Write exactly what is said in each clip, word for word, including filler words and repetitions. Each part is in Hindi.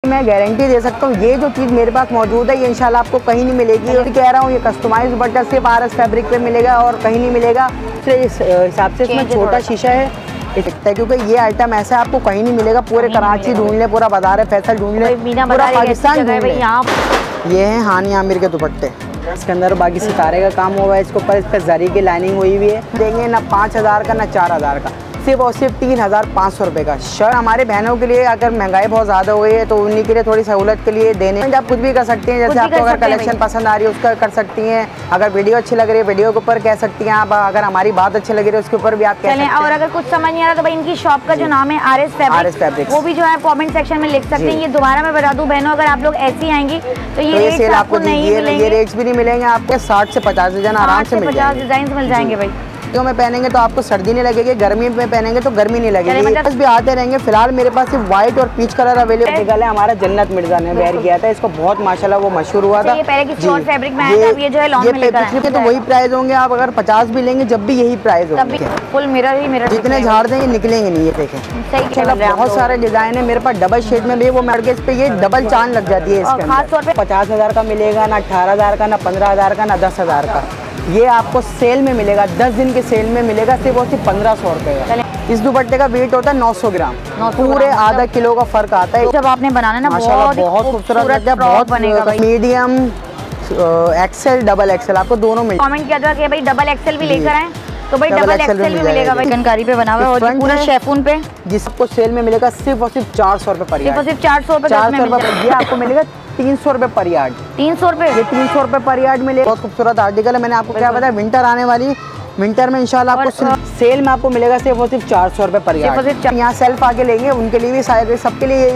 मैं गारंटी दे सकता हूँ ये जो चीज़ मेरे पास मौजूद है ये इंशाल्लाह आपको कहीं नहीं मिलेगी। और कह रहा हूँ ये कस्टमाइज दुपट्टा सिर्फ आर एस फैब्रिक पे मिलेगा और कहीं नहीं मिलेगा। इस हिसाब से इसमें छोटा शीशा है क्योंकि ये आइटम ऐसा है आपको कहीं नहीं मिलेगा। पूरे कराची ढूंढ ले, पूरा बाजार फैसल ढूंढ ले, पूरा पाकिस्तान ढूंढ ले। ये है हानी आमिर के दुपट्टे, इसके अंदर बाकी सितारे का काम हुआ है। इसके ऊपर इस पर जरी की लाइनिंग हुई हुई है। देंगे ना पाँच हज़ार का ना चार हज़ार का, सिर्फ और सिर्फ तीन हज़ार पाँच सौ रुपये का शर्ट। हमारे बहनों के लिए अगर महंगाई बहुत ज़्यादा हो गई है तो उन्हीं के लिए थोड़ी सहूलत के लिए देने आप कुछ भी कर सकती हैं। जैसे आपको अगर कलेक्शन पसंद आ रही है उसका कर सकती हैं। अगर वीडियो अच्छी लग रही है वीडियो के ऊपर कह सकती हैं आप। अगर हमारी बात अच्छी लग रही है उसके ऊपर भी आप कह सकते हैं। और अगर कुछ समझ नहीं आ रहा तो भाई इनकी शॉप का जो नाम है R S fabric, R S fabric, वो भी जो है कॉमेंट सेक्शन में लिख सकते हैं। ये दोबारा मैं बता दूं बहनों, अगर आप लोग ऐसी आएंगी तो ये रेट आपको नहीं मिलेंगे। ये रेट्स भी नहीं मिलेंगे आपको। साठ से पचास डिजाइन आराम से पचास डिजाइन मिल जाएंगे भाई। सर्दियों में पहनेंगे तो आपको सर्दी नहीं लगेगी, गर्मी में पहनेंगे तो गर्मी नहीं लगेगी। मतलब बस भी आते रहेंगे। फिलहाल मेरे पास सिर्फ व्हाइट और पीच कलर अवेलेबल है। हमारा जन्नत मिर्जा ने वेयर किया था, इसको बहुत माशाल्लाह वो मशहूर हुआ था। ये पहले किसी और फैब्रिक में आया था, ये जो है लॉन में लेकर आए। तो वही प्राइस होंगे। आप अगर पचास भी लेंगे जब भी यही प्राइस होंगे। फुल मिरर ही मिरर, जितने झाड़ देंगे निकलेंगे नहीं। ये देखें बहुत सारे डिजाइन है मेरे पास डबल शेड में भी। वो मार्केट पे ये डबल चांद लग जाती है। इसके खास तौर पे पचास हजार का मिलेगा ना, अठारह हजार का ना, पंद्रह हजार का ना, दस हजार का। ये आपको सेल में मिलेगा, दस दिन के सेल में मिलेगा सिर्फ और सिर्फ पंद्रह सौ रुपए का। इस दुपट्टे का वेट होता है नौ सौ ग्राम, पूरे आधा किलो का फर्क आता है। जब आपने बनाना ना माशाल्लाह बहुत खूबसूरत लगता है, बहुत मीडियम एक्सेल डबल एक्सेल आपको दोनों मिल। कमेंट किया था कि भाई डबल एक्सेल भी लेकर आए तो भाई डबल एक्सेल भी मिलेगा भाई। चिकनकारी पे बना हुआ है और पूरा शेफून पे, जिसको सेल में मिलेगा सिर्फ और सिर्फ चार सौ रुपए पर यार्ड। सिर्फ चार सौ रुपए चार सौ रुपए ये आपको मिलेगा तीन सौ रुपए पर यार्ड। तीन सौ रुपए ये तीन सौ रुपए पर यार्ड मिलेगा। बहुत खूबसूरत आर्टिकल है। मैंने आपको क्या बताया, विंटर आने वाली, विंटर में इंशाल्लाह आपको सेल में आपको मिलेगा सिर्फ और सिर्फ चार सौ रुपए पर यार्ड। यहाँ सेल्फ आके लेंगे उनके लिए भी शायद सबके लिए।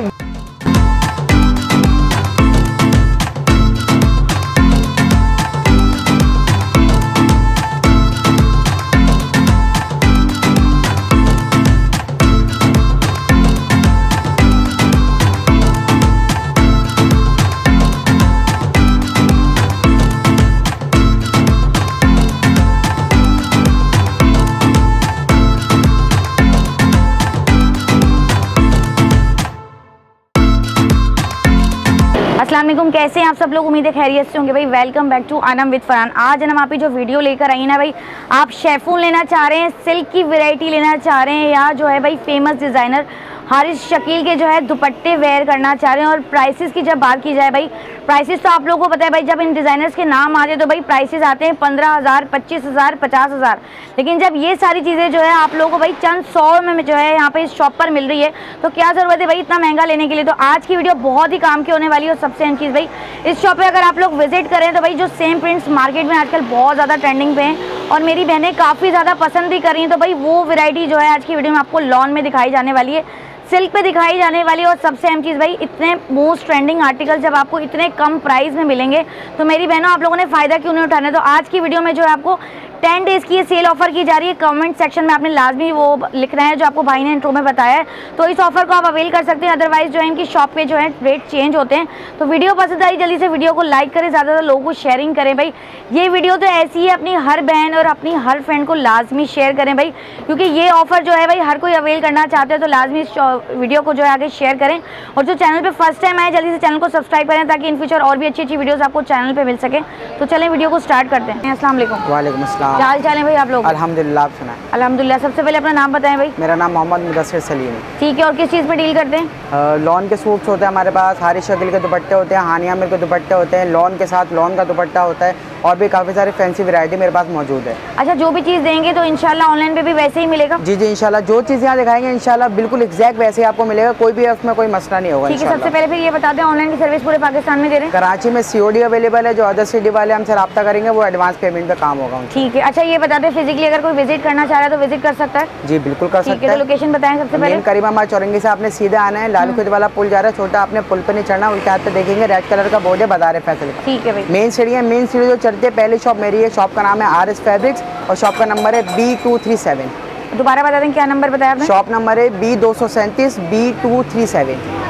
अस्सलाम वालेकुम, कैसे हैं आप सब लोग? उम्मीद है खैरियत से होंगे भाई। Welcome back to Anam with Farhan. आज हम आप ही जो वीडियो लेकर आई ना भाई, आप शेफून लेना चाह रहे हैं, सिल्क की वैरायटी लेना चाह रहे हैं, या जो है भाई फेमस डिज़ाइनर हारिस शकील के जो है दुपट्टे वेयर करना चाह रहे हैं। और प्राइसेस की जब बात की जाए भाई, प्राइसेस तो आप लोगों को पता है भाई, जब इन डिज़ाइनर्स के नाम आते हैं तो भाई प्राइसेस आते हैं पंद्रह हज़ार, पच्चीस हज़ार, पचास हज़ार। लेकिन जब ये सारी चीज़ें जो है आप लोगों को भाई चंद सौ में जो है यहाँ पे इस शॉप पर मिल रही है तो क्या ज़रूरत है भाई इतना महंगा लेने के लिए। तो आज की वीडियो बहुत ही काम की होने वाली है। और सबसे अहम चीज़ भाई, इस शॉप पर अगर आप लोग विजिट करें तो भाई जो सेम प्रिंट्स मार्केट में आजकल बहुत ज़्यादा ट्रेंडिंग पे हैं और मेरी बहनें काफ़ी ज़्यादा पसंद भी कर रही हैं, तो भाई वो वैरायटी जो है आज की वीडियो में आपको लॉन में दिखाई जाने वाली है, सिल्क पे दिखाई जाने वाली। और सबसे अहम चीज़ भाई, इतने मोस्ट ट्रेंडिंग आर्टिकल जब आपको इतने कम प्राइस में मिलेंगे तो मेरी बहनों आप लोगों ने फ़ायदा क्यों नहीं उठाना है। तो आज की वीडियो में जो है आपको टेन डेज़ की ये सेल ऑफर की जा रही है। कमेंट सेक्शन में आपने लाजमी वो लिखना है जो आपको भाई ने इंट्रो में बताया है, तो इस ऑफर को आप अवेल कर सकते हैं। अदरवाइज जो है इनकी शॉप पे जो है रेट चेंज होते हैं। तो वीडियो पसंद आई जल्दी से वीडियो को लाइक करें, ज़्यादा ज़्यादा लोगों को शेयरिंग करें भाई। ये वीडियो तो ऐसी है, अपनी हर बहन और अपनी हर फ्रेंड को लाजमी शेयर करें भाई, क्योंकि ये ऑफर जो है भाई हर कोई अवेल करना चाहते हैं। तो लाजमी इस वीडियो को जो है आगे शेयर करें। और जो चैनल पे फर्स्ट टाइम आए जल्दी से चैनल को सब्सक्राइब करें ताकि इन फ्यूचर और भी अच्छी अच्छी वीडियोस आपको चैनल पे मिल सके। तो चलें वीडियो को स्टार्ट करते हैं। अस्सलाम वालेकुम। वालेकुम अस्सलाम। क्या हाल चाल है भाई आप लोग? अल्हम्दुलिल्लाह। आप सुनाएं? अल्हम्दुलिल्लाह। सबसे पहले अपना नाम बताएं भाई। मेरा नाम मोहम्मद मुदस्सिर सलीम है। ठीक है, और किस चीज़ पे डील करते हैं? लॉन के सूट्स होते हैं हमारे पास, हारिस शकील के दुपट्टे होते हैं, हानी आमिर के दुपट्टे होते हैं, लॉन के साथ लॉन का दुपट्टा होता है, और भी काफ़ी सारी फैंसी वैरायटी मेरे पास मौजूद है। अच्छा, जो भी चीज़ देंगे तो इंशाल्लाह ऑनलाइन पे भी वैसे ही मिलेगा? जी जी इंशाल्लाह, जो चीज़ यहाँ दिखाएंगे इंशाल्लाह बिल्कुल एग्जैक्ट वैसे ही आपको मिलेगा, कोई भी उसमें कोई मसला नहीं होगा। ठीक है, सबसे पहले फिर ये बता दें ऑनलाइन की सर्विस पूरे पाकिस्तान में दे रहे हैं? कराची में सीओडी अवेलेबल है, जो अदर सिटी वाले हमसे रब्ता करेंगे वो एडवांस पेमेंट पे काम होगा। ठीक है। अच्छा, ये बता दें फिजिकली अगर कोई विजिट करना चाह रहा है तो विजिट कर सकता है? जी बिल्कुल कर सकते हैं। तो लोकेशन बताएं सबसे पहले। करीबा मार चौरंगी से आपने सीधे आना है, लाल खुद वाला पुल जा रहा है छोटा, आपने पुल पे नहीं चढ़ना, उल्टे हाथ पे देखेंगे रेड कलर का बोर्ड है बाजार फैसल का। ठीक है भाई। मेन सीढ़ी है, मेन सीढ़ी जो चढ़ते पहली शॉप मेरी है, शॉप का नाम है आर एस फैब्रिक्स और शॉप का नंबर है बी टू थ्री सेवन। दोबारा बता दें क्या नंबर बताया आपने? शॉप नंबर है बी दो सौ सैंतीस बी टू थ्री सेवन।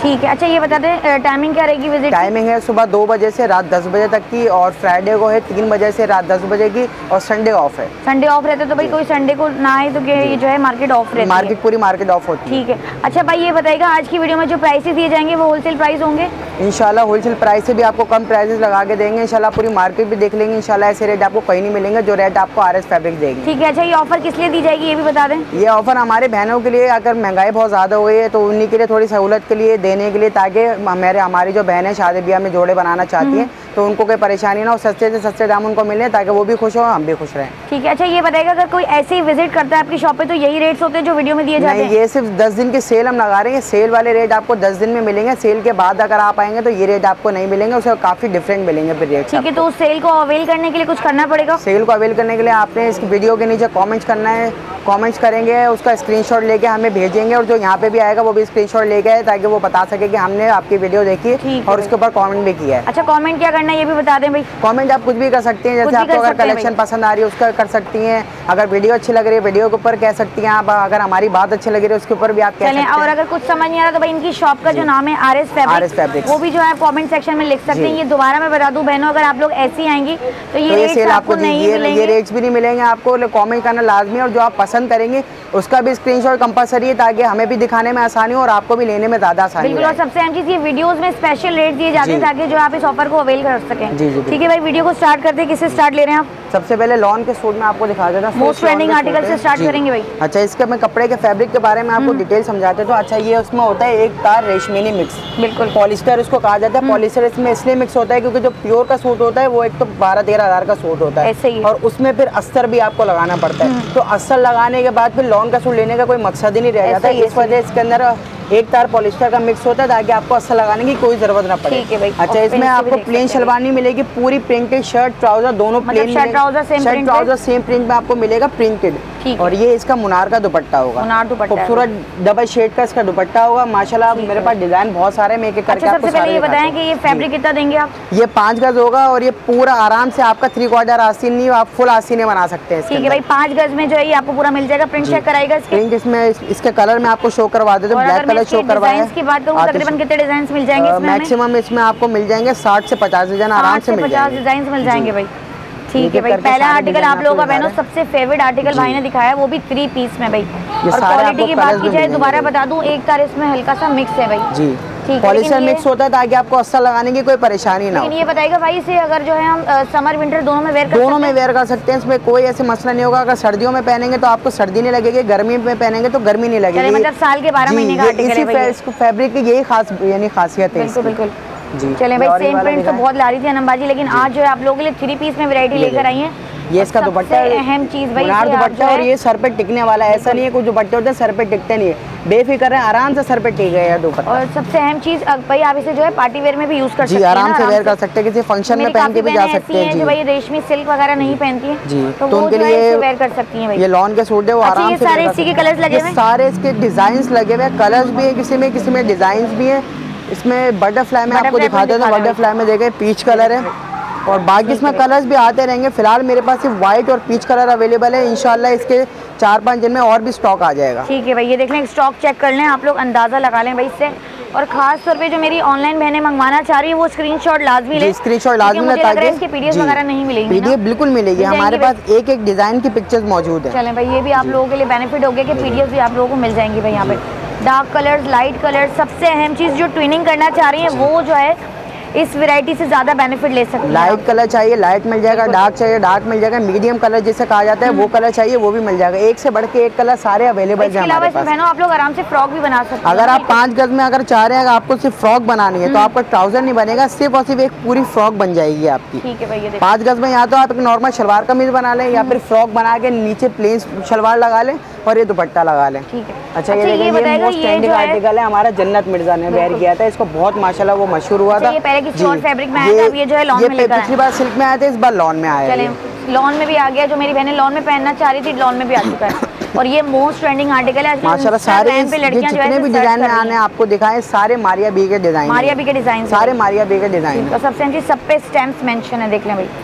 ठीक है। अच्छा ये बता दें टाइमिंग क्या रहेगी विजिट? टाइमिंग है सुबह दो बजे से रात दस बजे तक की, और फ्राइडे को है तीन बजे से रात दस बजे की, और संडे ऑफ है। संडे ऑफ रहता है तो भाई कोई संडे को ना आए तो ये जो है मार्केट ऑफ रहती है? मार्केट पूरी मार्केट ऑफ होती है। ठीक है। अच्छा भाई ये बताइएगा आज की वीडियो में जो प्राइसेस दिए जाएंगे वो होलसेल प्राइस होंगे? इंशाल्लाह होलसेल प्राइस से भी आपको कम प्राइसेस लगा के देंगे। इंशाल्लाह पूरी मार्केट भी देख लेंगे। इंशाल्लाह ऐसे रेट आपको कहीं नहीं मिलेंगे जो रेट आपको आर एस फैब्रिक देंगे। ठीक है। अच्छा ये ऑफर किस लिए दी जाएगी ये भी बता दें? ये ऑफर हमारे बहनों के लिए, अगर महंगाई बहुत ज़्यादा हुई है तो उन्हीं के लिए थोड़ी सहूलत के लिए देने के लिए, ताकि हमारे हमारी जो बहन है शादी ब्याह में जोड़े बनाना चाहती हैं तो उनको कोई परेशानी ना हो, सस्ते से सस्ते दाम उनको मिले ताकि वो भी खुश हो हम भी खुश रहें। ठीक है। अच्छा ये बताएगा अगर कोई ऐसे ही विजिट करता है आपकी शॉप पे तो यही रेट्स होते हैं जो वीडियो में दिए जाते हैं? नहीं, ये सिर्फ दस दिन की सेल हम लगा रहे हैं। सेल वाले रेट आपको दस दिन में मिलेंगे। सेल के बाद अगर आप आएंगे तो ये रेट आपको नहीं मिलेंगे, उससे काफ़ी डिफरेंट मिलेंगे फिर रेट। ठीक है। तो उस सेल को अवेल करने के लिए कुछ करना पड़ेगा? सेल को अवेल करने के लिए आपने इस वीडियो के नीचे कमेंट्स करना है। कमेंट्स करेंगे, उसका स्क्रीनशॉट लेके हमें भेजेंगे, और जो यहाँ पे भी आएगा वो भी स्क्रीनशॉट लेके आए ताकि वो बता सके कि हमने आपकी वीडियो देखी है और उसके ऊपर कमेंट भी किया है। अच्छा कमेंट क्या करना है ये भी बता दें भाई? कमेंट आप कुछ भी कर सकती हैं, जैसे आपको अगर कलेक्शन पसंद आ रही है उसका कर सकती हैं, अगर वीडियो अच्छी लग रही है वीडियो के ऊपर कह सकती हैं आप, अगर हमारी बात अच्छी लग रही है उसके ऊपर भी आप कह सकते हैं। और अगर कुछ समझ नहीं आ रहा तो भाई इनकी शॉप का जो नाम है आर एस फैब्रिक, वो भी जो है कमेंट सेक्शन में लिख सकते हैं। ये दोबारा मैं बता दूं बहनों, अगर आप लोग ऐसी आएंगी तो ये रेट्स आपको नहीं मिलेंगे, ये रेट्स भी नहीं मिलेंगे आपको। कमेंट करना लाजमी, और जो आप पसंद करेंगे उसका भी स्क्रीनशॉट कंपलसरी है ताकि हमें भी दिखाने में आसानी हो और आपको भी लेने में ज्यादा आसानी हो। बिल्कुल। और सबसे अहम चीज ये वीडियोस में स्पेशल रेट दिए जाते हैं ताकि जो आप इस ऑफर को अवेल कर सकें। ठीक है भाई वीडियो को स्टार्ट करते हैं। किससे स्टार्ट ले रहे हैं आप? सबसे पहले लॉन के सूट में आपको दिखा देता हूं। मोस्ट ट्रेंडिंग आर्टिकल से स्टार्ट करेंगे भाई। अच्छा इसके मैं कपड़े के फैब्रिक के बारे में आपको डिटेल समझाते तो अच्छा ये उसमें होता है एक तार रेशमीनी मिक्स, बिल्कुल पॉलिस्टर उसको कहा जाता है। पॉलिस्टर इसमें इसलिए मिक्स होता है क्योंकि जो प्योर का सूट होता है वो एक तो बारह तेरह हजार का सूट होता है, और उसमें फिर अस्तर भी आपको लगाना पड़ता है। तो अस्तर लगाने के बाद फिर लॉन का सूट लेने का कोई मकसद ही नहीं रह जाता। इस वजह इसके अंदर एक तार पॉलिस्टर का मिक्स होता है ताकि आपको अस्तर लगाने की कोई जरूरत ना पड़े। अच्छा इसमें आपको प्लेन शलवार नहीं मिलेगी, पूरी प्रिंटेड शर्ट ट्राउजर दोनों plain, shirt trouser same print में आपको मिलेगा प्रिंटेड। और ये इसका मुनार का दुपट्टा होगा, खूबसूरत डबल शेड का इसका दुपट्टा होगा माशाल्लाह। मेरे पास डिजाइन बहुत सारे मैं एक एक करके आपको सारे बताएं कि ये फैब्रिक कितना देंगे आप? ये पाँच गज होगा और ये पूरा आराम से आपका थ्री क्वार्टर आस्तीन नहीं, आप फुल आस्तीन बना सकते हैं। ठीक है भाई पाँच गज में जो है ये आपको पूरा मिल जाएगा। प्रिंट चेक कराएगा प्रिंट इसमें इसके कलर में आपको शो करवा देते, ब्लैक कलर शो करवाया। की बात करूं तकरीबन कितने डिजाइन मिल जाएंगे इसमें? मैक्सिमम इसमें आपको मिल जाएंगे साठ से पचास डिजाइन आराम से मिल जाएंगे। पचास डिजाइन मिल जाएंगे भाई। ठीक है भाई पहला आर्टिकल आप लोगों का बहनों सबसे फेवरेट आर्टिकल भाई ने दिखाया, वो भी थ्री पीस में भाई। और क्वालिटी की बात की जाए दोबारा बता दूं एक तार इसमें हल्का सा मिक्स है भाई जी, पॉलिस्टर मिक्स होता है ताकि आपको अस्तर लगाने की कोई परेशानी ना हो। ये बताइएगा भाई इसे अगर जो है हम समर विंटर दोनों में वेयर कर दोनों में वेयर कर सकते हैं, इसमें कोई ऐसे मसला नहीं होगा। अगर सर्दियों में पहनेंगे तो आपको सर्दी नहीं लगेगी, गर्मी में पहनेंगे तो गर्मी नहीं लगेगी। मतलब साल के बारह महीने का आर्टिकल है। फैब्रिक की यही खास यानी खासियत है। बिल्कुल बिल्कुल जी। चलें भाई सेम प्रिंट तो बहुत ला रही थी अनमबाजी, लेकिन आज जो है आप लोगों के लिए थ्री पीस में वैरायटी लेकर आई है। ये इसका दुपट्टा अहम चीज भाई दुपट्टा, और ये सर पे टिकने वाला है। ऐसा नहीं है कुछ दुपट्टे होते हैं सर पे टिकते नहीं है, बेफिक्र है आराम से सर पे टिक गया दुपट्टा। और सबसे अहम चीज भाई आप इसे जो है पार्टी वेयर में भी यूज कर सकते हैं जी, आराम से वेयर कर सकते हैं, किसी फंक्शन में पहन के भी जा सकते हैं। जो भाई रेशमी सिल्क वगैरह नहीं पहनती है जी तो उनके लिए वेयर कर सकती हैं भाई। ये लॉन के सूट है वो आराम से। सारे इसी के कलर्स लगे हुए हैं, सारे इसके डिजाइन लगे हुए हैं, कलर्स भी है किसी में, किसी में डिजाइन भी है। इसमें बटरफ्लाई में आपको दिखाते हैं, बटरफ्लाई में देखे पीच कलर है, और बाकी इसमें कलर्स भी आते रहेंगे। फिलहाल मेरे पास सिर्फ व्हाइट और पीच कलर अवेलेबल है, इंशाल्लाह इसके चार पाँच दिन में और भी स्टॉक आ जाएगा। ठीक है भाई ये देख लें, स्टॉक चेक कर लें आप लोग, अंदाजा लगा लें भाई इससे। और खास तौर पे जो मेरी ऑनलाइन बहनें मंगवाना चाह रही है वो स्क्रीनशॉट लाजमी ले, स्क्रीनशॉट लाजमी ले ताकि इसकी पीडीएफ वगैरह नहीं मिलेगी। पीडीएफ बिल्कुल मिलेगी, हमारे पास एक एक डिजाइन की पिक्चर्स मौजूद है। चलें भाई ये भी आप लोगों के लिए बेनिफिट हो गया कि पीडीएफ भी आप लोगों को मिल जाएंगी भाई। यहाँ पे डार्क कलर्स, लाइट कलर्स, सबसे अहम चीज जो ट्विनिंग करना चाह रही है वो जो है इस वैरायटी से ज्यादा बेनिफिट ले सकते हैं। लाइट कलर चाहिए लाइट मिल जाएगा, डार्क चाहिए डार्क मिल जाएगा, मीडियम कलर जिसे कहा जाता है वो कलर चाहिए वो भी मिल जाएगा। एक से बढ़ के एक कलर सारे अवेलेबल है हमारे पास। बहनों आप लोग आराम से फ्रॉक भी बना सकते हैं। अगर आप पाँच गज में अगर चाह रहे हैं आपको सिर्फ फ्रॉक बनानी है तो आपका ट्राउजर नहीं बनेगा, सिर्फ और सिर्फ एक पूरी फ्रॉक बन जाएगी आपकी। ठीक है भाई पाँच गज में या तो आप एक नॉर्मल शलवार कमीज बना लें या फिर फ्रॉक बना के नीचे प्लेन शलवार लगा लें और ये दुपट्टा लगा लें। ठीक है। अच्छा ये देखिए ये मोस्ट ट्रेंडिंग आर्टिकल है, हमारा जन्नत मिर्जा ने वेयर किया था, इसको बहुत माशाल्लाह वो मशहूर हुआ था। ये पहले की शॉर्ट फैब्रिक में आया था, ये जो है लॉन में लेकर आए। पिछली बार सिल्क में आए थे, इस बार लॉन में आया है। लॉन में भी आ गया, जो मेरी बहनें लॉन में पहनना चाह रही थी लॉन में भी आ चुका है। और ये मोस्ट ट्रेंडिंग आर्टिकल है माशाल्लाह। सारे जितने भी डिजाइन में आने आपको दिखाएं सारे मारिया बी के डिजाइन, मारिया बी के डिजाइन, सारे मारिया बी के डिजाइन। तो सबसे अच्छी सब पे स्टैम्प्स मेंशन है, देख लें भाई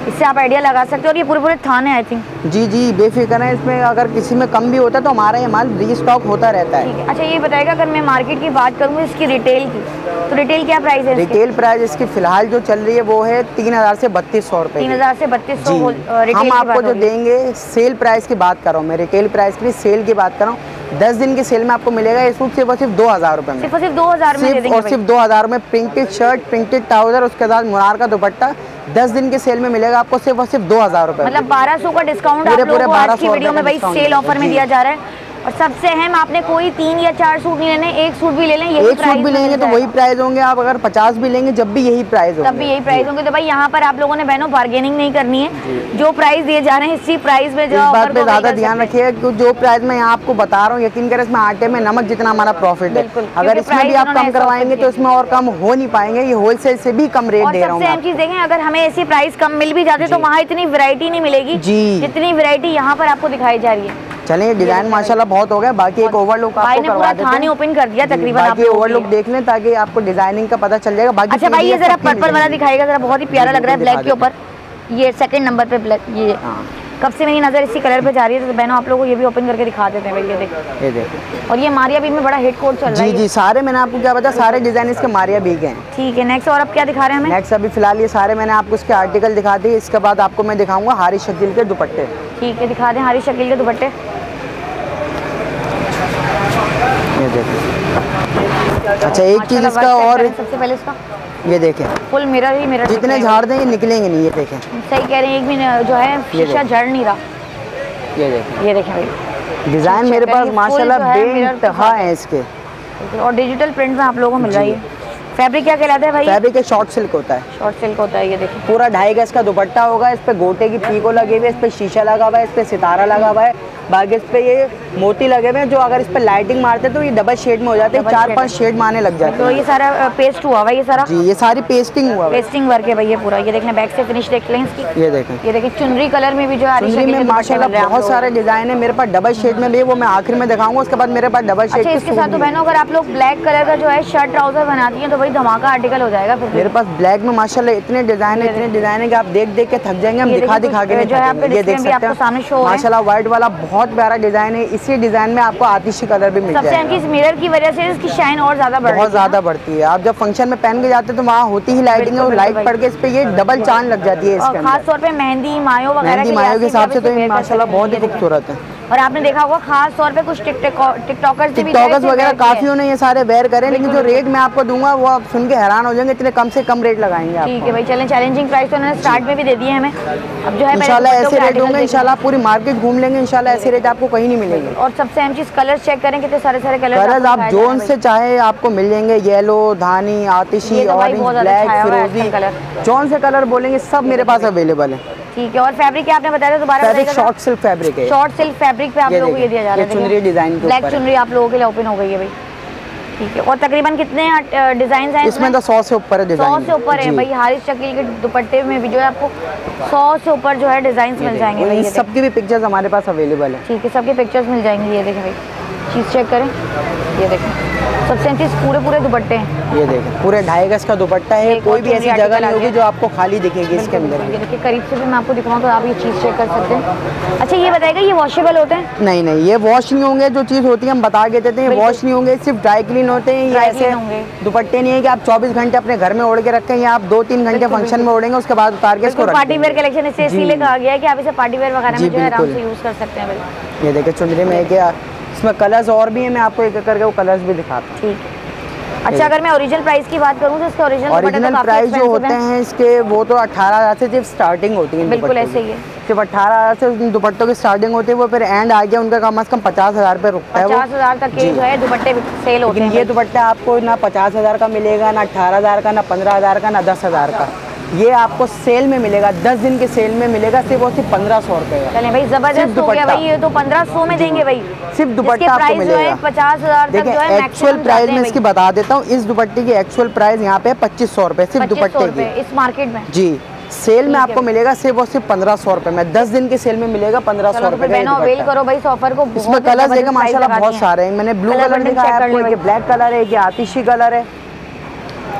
इससे आप आइडिया लगा सकते हो। और ये पूरे पूरे थान है आई थिंक। जी जी बेफिक्र है, इसमें अगर किसी में कम भी होता है तो हमारा ये माल रीस्टॉक होता रहता है। ठीक है। अच्छा ये बताएगा अगर मैं मार्केट की बात करूँ इसकी रिटेल की, तो रिटेल क्या प्राइस है? रिटेल प्राइस इसकी फिलहाल जो चल रही है वो है तीन हजार से बत्तीस सौ रुपए। तीन हजार से बत्तीस सौ हम आपको जो देंगे सेल प्राइस की बात कर रहा हूँ मैं, रिटेल प्राइस की सेल की बात कर रहा हूँ। दस दिन की सेल में आपको मिलेगा ये सूट सिर्फ और सिर्फ दो हजार रुपए में, सिर्फ और सिर्फ दो हजार में सिर्फ और सिर्फ दो हजार में। प्रिंटेड शर्ट, प्रिंटेड ट्राउजर, उसके साथ मुनार का दुपट्टा दस दिन की सेल में मिलेगा आपको सिर्फ और सिर्फ दो हजार रुपए। मतलब बारह सौ का डिस्काउंट आप लोगों को आज की वीडियो में भाई सेल ऑफर में दिया जा रहा है। और सबसे अहम, आपने कोई तीन या चार सूट नहीं लेने, एक सूट भी ले लें, यही एक सूट भी लेंगे तो वही प्राइस होंगे। आप अगर पचास भी लेंगे जब भी यही प्राइस होंगे, तब भी यही प्राइस होंगे। तो भाई यहाँ पर आप लोगों ने बहनों बार्गेनिंग नहीं करनी है, जो प्राइस दिए जा रहे हैं इसी प्राइस में जो इस बात पे ज्यादा ध्यान रखिएगा क्योंकि जो प्राइस मैं यहाँ आपको बता रहा हूँ यकीन करें इसमें आटे में नमक जितना हमारा प्रॉफिट है। अगर इसमें भी आप कम करवाएंगे तो इसमें और कम हो नहीं पाएंगे। ये होलसेल से भी कम रेट दे रहा हूँ। सबसे अहम चीज देखें, अगर हमें ऐसी प्राइस कम मिल भी जाती तो वहाँ इतनी वैरायटी नहीं मिलेगी जितनी वैरायटी यहाँ पर आपको दिखाई जा रही है। चलिए डिजाइन माशाल्लाह बहुत हो गया। बाकी एक ओवरलुक आपको करवा देते हैं। ओपन कर दिया तकरीबन, बाकी ओवरलुक देख लें ताकि आपको डिजाइनिंग का पता चल जाएगा। बाकी अच्छा भाई ये जरा पर्पल वाला दिखाएगा, जरा बहुत ही प्यारा लग रहा है ब्लैक के ऊपर। ये सेकंड नंबर पे ब्लैक, ये कब से मेरी नजर इसी कलर पे जा रही है तो बहनों आप लोगों को ये भी ओपन करके दिखा देते हैं भाई। ये देखो, ये देखो। और ये मारिया बीग में बड़ा हिट कोड चल रहा है। जी जी सारे मैंने आपको क्या बताया, सारे डिजाइन इसके मारिया बीग हैं। ठीक है। नेक्स्ट और अब क्या दिखा रहे हैं हमें? नेक्स्ट अभी फिलहाल ये सारे मैंने आपको इसके आर्टिकल दिखा दिए। इसके बाद आपको मैं दिखाऊंगा हारी शकील के दुपट्टे। ठीक है, दिखा दें हारी शकील के दुपट्टे। ये देखिए। अच्छा एक चीज इसका और, सबसे पहले इसका ये देखें फुल मिरर ही मिरर, जितने झाड़ देंगे निकलेंगे नहीं। ये देखें, सही कह रहे हैं, एक भी जो है शीशा झड़ नहीं रहा। ये देखें, ये देखें भाई डिजाइन मेरे पास माशाल्लाह बेइंतहा है इसके। और डिजिटल प्रिंट में आप लोगों को मिल रहा है। फैब्रिक क्या कहलाता है भाई? फैब्रिक शॉर्ट सिल्क होता है। शॉर्ट सिल्क होता है। ये देखिए पूरा ढाई गज का दुपट्टा होगा। इस पे गोटे की पीको लगे हुए, इस पे शीशा लगा हुआ है, इस पे सितारा लगा हुआ है। बाकी इस पे ये मोती लगे हुए हैं जो अगर इस पे लाइटिंग मारते तो ये डबल शेड में हो जाते हैं, चार पांच शेड मारने लग जाते हैं। तो ये सारा पेस्ट हुआ भाई, ये सारा जी ये सारी पेस्टिंग हुआ, पेस्टिंग वर्क है भाई। ये पूरा ये देखना बैक से फिनिश देख लें इसकी। ये देखें, ये देखिए चुनरी कलर में भी जो है चुनरी में माशाल्लाह बहुत सारे डिजाइन है मेरे पास। डबल शेड में भी वो मैं आखिर में दिखाऊंगा। उसके बाद मेरे पास डबल शेड इसके साथ तो बहनों अगर आप लोग ब्लैक कलर का जो है शर्ट ट्राउजर बनाती हैं तो भाई धमाका आर्टिकल हो जाएगा। मेरे पास ब्लैक में माशाल्लाह इतने डिजाइन है, इतने डिजाइन है कि आप देख देख के थक जाएंगे। हम दिखा दिखा के जो है आपके ये देख सकते हैं माशाल्लाह व्हाइट वाला बहुत प्यारा डिजाइन है। इसी डिजाइन में आपको आतिशी कलर भी मिल जाएगा। सबसे अहम चीज मिरर की वजह से इसकी शाइन और ज्यादा बढ़ती है, बहुत ज्यादा बढ़ती है। आप जब फंक्शन में पहन के जाते हैं तो वहाँ होती ही लाइटिंग है, लाइट पड़ के इस पे ये डबल चांद लग जाती है। इसके खास तौर पे मेहंदी मायो वगैरह मेहंदी मायो के हिसाब से तो ये माशाल्लाह बहुत ही खूबसूरत है। और आपने देखा होगा खास तौर पे कुछ टिकटॉकर्स टिकटॉकर्स वगैरह काफी ने ये सारे वेयर करें, लेकिन जो रेट मैं आपको दूंगा वो आप सुन के हैरान हो जाएंगे, इतने कम से कम रेट लगाएंगे आप। ठीक है भाई चलें, चैलेंजिंग प्राइस तो उन्होंने स्टार्ट में भी दे दिए हमें। अब जो है इंशाल्लाह ऐसे रेट होंगे, इंशाल्लाह पूरी मार्केट घूम लेंगे, इंशाल्लाह ऐसे रेट आपको कहीं नहीं मिलेंगे। और सबसे अहम चीज कलर चेक करें, कितने सारे सारे कलर कलर आप जोन से चाहे आपको मिल जाएंगे। येलो, धानी, आतिशी, ऑरेंज, ब्लैक, फिरोजी, जोन से कलर बोलेंगे सब मेरे पास अवेलेबल है। ठीक है। और फैब्रिक क्या आपने बताया दोबारा? फैब्रिक शॉर्ट सिल्क फैब्रिक है। शॉर्ट सिल्क फैब्रिक पे आप लोगों को ये दिया जा रहा है चुनरी डिजाइन के ब्लैक चुनरी आप लोगों के लिए ओपन हो गई है भाई। ठीक है। और तकरीबन कितने डिजाइन हैं इसमें? तो सौ से ऊपर है डिजाइन, सौ से ऊपर है भाई। हारिस शकील के दुपट्टे में भी जो है आपको सौ से ऊपर जो है डिजाइन मिल जाएंगे भाई। सबकी भी पिक्चर्स हमारे पास अवेलेबल है। ठीक है, सबकी पिक्चर्स मिल जाएंगी। ये देखें भाई, चीज चेक करें, ये देखें सबसे चीज पूरे पूरे दुपट्टे हैं। ये देखें पूरे ढाई गज का दुपट्टा है, कोई भी ऐसी जगह नहीं होगी जो आपको खाली दिखेगी इसके अंदर। ये देखिए करीब से भी मैं आपको दिखाऊं तो आप ये चीज चेक कर सकते हैं। अच्छा ये बताएगा ये वॉशेबल होते हैं? नहीं नहीं ये वॉश नहीं होंगे। जो चीज होती है हम बता के देते हैं, वॉश नहीं होंगे, सिर्फ ड्राई क्लीन होते हैं। ये ऐसे दुपट्टे नहीं है कि आप चौबीस घंटे अपने घर में ओढ़ के रखें या आप दो तीन घंटे फंक्शन में ओढ़ेंगे उसके बाद उतार के इसको। पार्टी वेयर कलेक्शन इससे इसीलिए कहा गया है कि आप इसे पार्टी वेयर वगैरह में जो है आराम से यूज कर सकते हैं भाई। ये देखिए चुनरी में क्या इसमें कलर्स और भी है, मैं आपको एक एक करके वो कलर्स भी दिखाता हूँ। ठीक है। अच्छा अगर मैं ओरिजिनल प्राइस की बात करूँ तो इसके ओरिजिनल ओरिजिनल प्राइस जो होते हैं इसके वो तो अठारह हज़ार से सिर्फ स्टार्टिंग होती है। बिल्कुल ऐसे ही है, सिर्फ अठारह हज़ार से उन दुपट्टों की स्टार्टिंग होती है। वो फिर एंड आ गया उनका कम से कम पचास हज़ार पे रुकता है। पचास हज़ार तक के जो है दुपट्टे सेल होते हैं। ये दुपट्टा आपको ना पचास हज़ार का मिलेगा, ना अठारह हज़ार का, ना पंद्रह हज़ार का, ना दस हज़ार का। ये आपको सेल में मिलेगा, दस दिन के सेल में मिलेगा सिर्फ और सिर्फ पंद्रह सौ रुपए का। चलें भाई जबरदस्त हो गया भाई, ये तो पंद्रह सौ में देंगे भाई। सिर्फ दुपट्टा आपको मिलेगा पचास हजार तक जो है एक्चुअल प्राइस में इसकी बता देता हूँ। इस दुपट्टे की एक्चुअल प्राइस यहाँ पे पच्चीस सौ रुपए सिर्फ दुपट्टे की इस मार्केट में। जी सेल में आपको मिलेगा सिर्फ और सिर्फ पंद्रह सौ रुपए में। दस दिन के सेल में मिलेगा पंद्रह सौ रुपए का। वेल करो भाई इस ऑफर को। इसमें कलर देखा माशाल्लाह बहुत सारे हैं। मैंने ब्लू कलर दिखाया आपको, ये ब्लैक कलर है, ये आतिशी कलर है।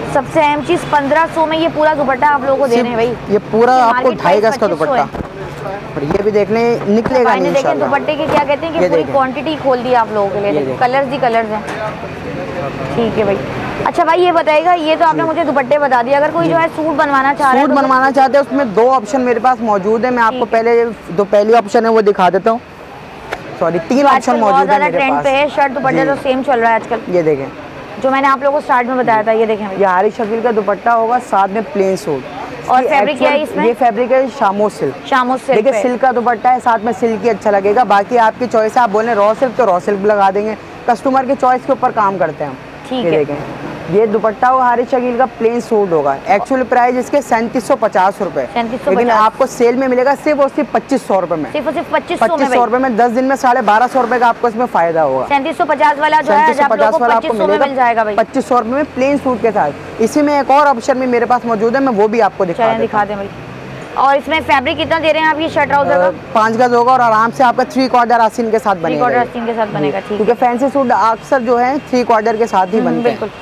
सबसे अहम चीज पंद्रह सौ में ये पूरा दुपट्टा आप लोगों को दे रहे हैं भाई। ये पूरा आपको ढाई गज का दुपट्टा, और ये भी देखने निकलेगा नहीं इंशाल्लाह। देखिए दुपट्टे की क्या कहते हैं कि पूरी क्वांटिटी खोल दी आप लोगों के लिए, कलर्स ही कलर्स हैं। ठीक है भाई। अच्छा भाई ये बताएगा, ये तो आपने मुझे दुपट्टे बता दिया, अगर कोई जो है सूट बनवाना चाह रहा है, सूट बनवाना चाहते हैं उसमें दो ऑप्शन मेरे पास मौजूद है। मैं आपको पहले जो पहली ऑप्शन है वो दिखा देता हूँ। सॉरी तीन ऑप्शन मौजूद है मेरे पास। ट्रेंड पे है शर्ट दुपट्टे तो सेम चल रहा है आजकल। ये देखें जो मैंने आप लोगों को स्टार्ट में बताया था, ये देखें ये हारिस शकील का दुपट्टा होगा, साथ में प्लेन सूट। और फैब्रिक क्या है इसमें? ये फैब्रिक है शामो सिल्क। शामो सिल्क, देखिए सिल्क का दुपट्टा है, साथ में सिल्क ही अच्छा लगेगा। बाकी आपकी चॉइस है, आप बोले रॉ सिल्क तो रॉ सिल्क लगा देंगे, कस्टमर की चॉइस के ऊपर काम करते हैं हम। ठीक है। देखें ये दुपट्टा होगा हारिस शकील का, प्लेन सूट होगा। एक्चुअल प्राइस इसके सैंतीस सौ पचास रुपए, लेकिन आपको सेल में मिलेगा सिर्फ और सिर्फ पच्चीस सौ रुपए में। सिर्फ सिर्फ पच्चीस पच्चीस सौ रुपए में दस दिन में साढ़े बारह सौ रुपए का आपको इसमें फायदा होगा। सैंतीस सौ पचास वाला जो है पचास वाला आपको मिलेगा पच्चीस सौ रुपए में प्लेन सूट के साथ। इसी में एक और ऑप्शन भी मेरे पास मौजूद है, मैं वो भी आपको दिखा दिखा दें भाई। और इसमें फैब्रिक कितना दे रहे हैं आप? ये शर्ट ट्राउजर का पाँच गज होगा और आराम से आपका थ्री क्वार्टर आस्तीन के साथ बनेगा। थ्री क्वार्टर आस्तीन के साथ बनेगा। ठीक है, क्योंकि फैंसी सूट अक्सर जो है थ्री क्वार्टर के साथ ही बनते हैं।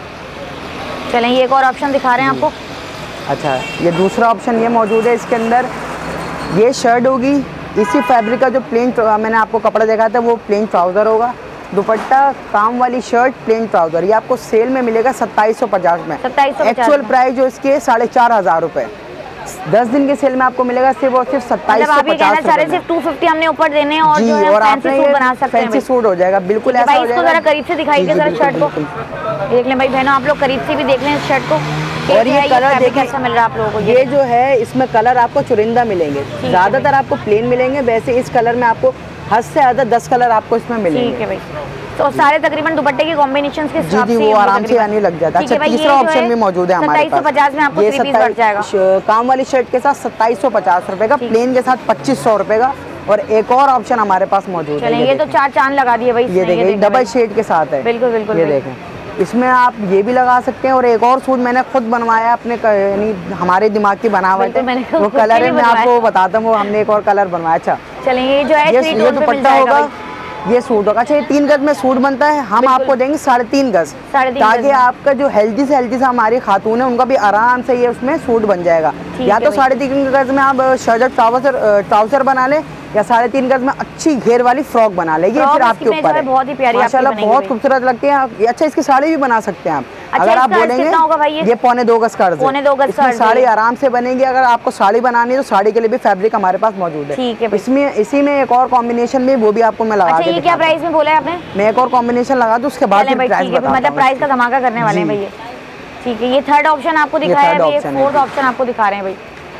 चलें ये एक और ऑप्शन दिखा रहे हैं आपको। अच्छा ये दूसरा ऑप्शन ये मौजूद है, इसके अंदर ये शर्ट होगी, इसी फैब्रिक का जो प्लेन मैंने आपको कपड़ा देखा था वो प्लेन ट्राउज़र होगा। दुपट्टा काम वाली शर्ट प्लेन ट्राउज़र, ये आपको सेल में मिलेगा सत्ताईस सौ पचास में। एक्चुअल प्राइस जो इसके साढ़े चार हज़ार रुपये, दस दिन के सेल में आपको मिलेगा सिर्फ और सिर्फ सत्ताईस सौ पचास सिर्फ टू फिफ्टी हमने ऊपर देने और जी, जो है और फैंसी सूट बना सकते हैं। फैंसी सूट हो जाएगा बिल्कुल ऐसा हो जाएगा। जरा करीब से दिखाइए जरा शर्ट को, देख लें भाई बहनों, आप लोग करीब से भी देख लें इस शर्ट को। और ये कलर देखिए कैसा मिल रहा है आप लोगों को। ये जो है इसमें कलर आपको चुरिंदा मिलेंगे, ज्यादातर आपको प्लेन मिलेंगे, वैसे इस कलर में आपको हद से ज्यादा दस कलर आपको इसमें मिलेंगे। ठीक है भाई। तो सारे तकरीबन दुपट्टे के कॉम्बिनेशंस के हिसाब से वो आराम से आने लग जाता है। अच्छा तीसरा ऑप्शन भी मौजूद है हमारे पास। पचास में आपको थ्री पीस बढ़ जाएगा। काम वाली शर्ट के साथ सत्ताईस सौ पचास रुपए का, प्लेन के साथ पच्चीस सौ रुपए का। और एक और ऑप्शन हमारे पास मौजूद है, ये तो चार चांद लगा दिए भाई। ये देखिए डबल शेड के साथ है। बिल्कुल बिल्कुल ये देखें, इसमें आप ये भी लगा सकते हैं। और एक और सूट मैंने खुद बनवाया अपने, यानी हमारे दिमाग की बनावट है, वो कलर है, मैं आपको बताता हूँ, वो हमने एक और कलर बनवाया। अच्छा चलिए जो है ये दुपट्टा होगा, ये सूट होगा। अच्छा ये तीन गज में सूट बनता है, हम आपको देंगे साढ़े तीन गज, ताकि आपका जो हेल्दी से हेल्दी से हमारी खातून है उनका भी आराम से ये उसमें सूट बन जाएगा। या तो साढ़े तीन गज में आप शर्ट ट्राउजर ट्राउजर बना ले, या साढ़े तीन गज में अच्छी घेर वाली फ्रॉक बना ले, ये फिर आपके ऊपर है। बहुत ही प्यारी माशाल्लाह बहुत खूबसूरत लगती है। अच्छा इसकी साड़ी भी बना सकते हैं आप। अच्छा, अगर आप बोलेंगे ये पौने दो गज का पौने दो गज का साड़ी आराम से बनेगी। अगर आपको साड़ी बनानी है तो साड़ी के लिए भी फैब्रिक हमारे पास मौजूद है। इसमें इसी में एक और कॉम्बिनेशन में वो भी आपको मैं लगा दूं। ये क्या प्राइस में बोला है आपने? मैं एक और कॉम्बिनेशन लगा दूं, उसके बाद मतलब प्राइस का धमाका करने वाले हैं भैया। ठीक है, ये थर्ड ऑप्शन आपको दिखाया है, ये फोर्थ ऑप्शन आपको दिखा रहे हैं भाई।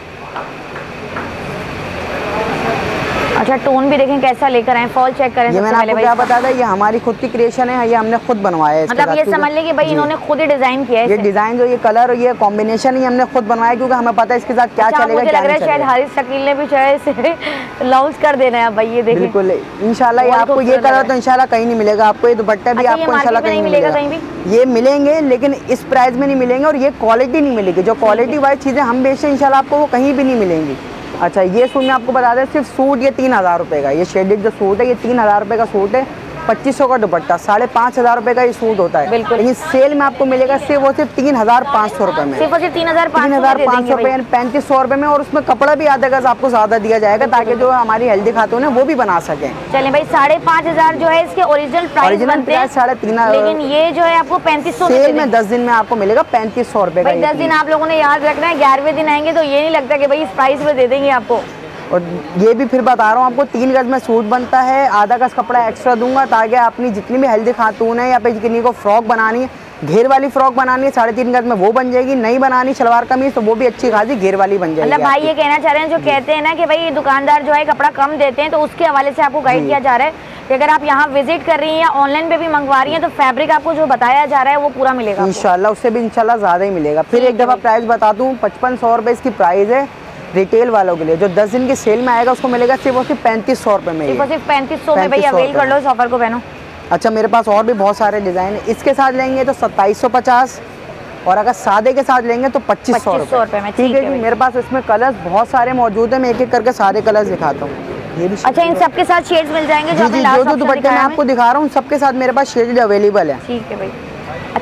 अच्छा टोन भी देखें कैसा लेकर आए, फॉल चेक करें। ये मैंने आपको क्या बताया था, ये हमारी खुद की क्रिएशन है, ये हमने खुद बनवाया है। मतलब ये समझ लें कि भाई इन्होंने खुद ही डिजाइन किया है। ये डिजाइन जो ये कलर और ये कॉम्बिनेशन ही हमने खुद बनवाया, क्योंकि हमें पता है इसके साथ क्या चलेगा। मुझे लग रहा है शायद हारिस शकील ने भी शायद लॉन्च कर देना है भाई। ये देखिए बिल्कुल इंशाल्लाह ये आपको ये कलर तो इंशाल्लाह कहीं नहीं मिलेगा आपको। ये दुपट्टा भी आपको इंशाल्लाह कहीं नहीं मिलेगा, कहीं भी ये मिलेंगे लेकिन इस प्राइस में नहीं मिलेंगे, और ये क्वालिटी नहीं मिलेगी। जो क्वालिटी वाइज चीजें हम बेचते हैं इंशाल्लाह आपको वो कहीं भी नहीं मिलेंगी। अच्छा ये सूट मैं आपको बता दें, सिर्फ सूट ये तीन हज़ार रुपये का, ये शेडेड जो सूट है ये तीन हज़ार रुपये का सूट है। पच्चीस सौ का दुपट्टा, साढ़े पाँच हज़ार रुपये का ये सूट होता है। बिल्कुल। लेकिन सेल में आपको मिलेगा सिर्फ वो सिर्फ तीन हज़ार पाँच सौ रुपये में, सिर्फ सिर्फ तीन हज़ार तीन हज़ार पाँच सौ रुपये यानी पैंतीस सौ रुपये में। और उसमें कपड़ा भी आधा गज आपको ज़्यादा दिया जाएगा, ताकि जो हमारी हेल्दी खातून है वो भी बना सकें। चलें भाई, साढ़े पाँच हज़ार जो है इसके ओरिजिनल प्राइस बनते हैं, साढ़े तीन, लेकिन ये जो है आपको पैंतीस सौ सेल में दस दिन में आपको मिलेगा पैंतीस सौ रुपये का। दस दिन आप लोगों ने याद रखना है, ग्यारहवें दिन आएंगे तो ये नहीं लगता कि भाई इस प्राइस में दे देंगे आपको। और ये भी फिर बता रहा हूँ आपको, तीन गज में सूट बनता है, आधा गज कपड़ा एक्स्ट्रा दूंगा, ताकि अपनी जितनी भी हेल्दी खातून है या फिर किन्हीं को फ्रॉक बनानी है, घेर वाली फ्रॉक बनानी है, साढ़े तीन गज में वो बन जाएगी। नहीं बनानी सलवार कमीज तो वो भी अच्छी खासी घेर वाली बन जाएगी। मतलब भाई ये कहना चाह रहे हैं, जो कहते हैं ना कि भाई दुकानदार जो है कपड़ा कम देते हैं, तो उसके हवाले से आपको गाइड किया जा रहा है कि अगर आप यहाँ विजिट कर रही हैं या ऑनलाइन पे भी मंगवा रही हैं तो फैब्रिक आपको जो बताया जा रहा है वो पूरा मिलेगा इंशाल्लाह, उससे भी इंशाल्लाह ज्यादा ही मिलेगा। फिर एक दफा प्राइस बता दूँ, पचपन सौ रुपये इसकी प्राइस है रिटेल वालों के लिए। जो दस दिन की सेल में आएगा उसको मिलेगा सिर्फ और सिर्फ पैंतीस सौ रुपये में, सिर्फ पैंतीस सौ में। भाई अवेल कर लो इस ऑफर को बहनों। अच्छा मेरे पास और भी बहुत सारे डिज़ाइन है, इसके साथ लेंगे तो सत्ताईस सौ पचास, और अगर सादे के साथ लेंगे तो पच्चीस सौ रुपये में। ठीक है जी, मेरे पास इसमें कलर्स बहुत सारे मौजूद है, मैं एक एक करके सारे कलर्स दिखाता हूँ। ये भी अच्छा इन सबके साथ शेड्स मिल जाएंगे? जो जो दुपट्टे मैं आपको दिखा रहा हूँ सबके साथ मेरे पास शेड अवेलेबल है। ठीक है भाई। अच्छा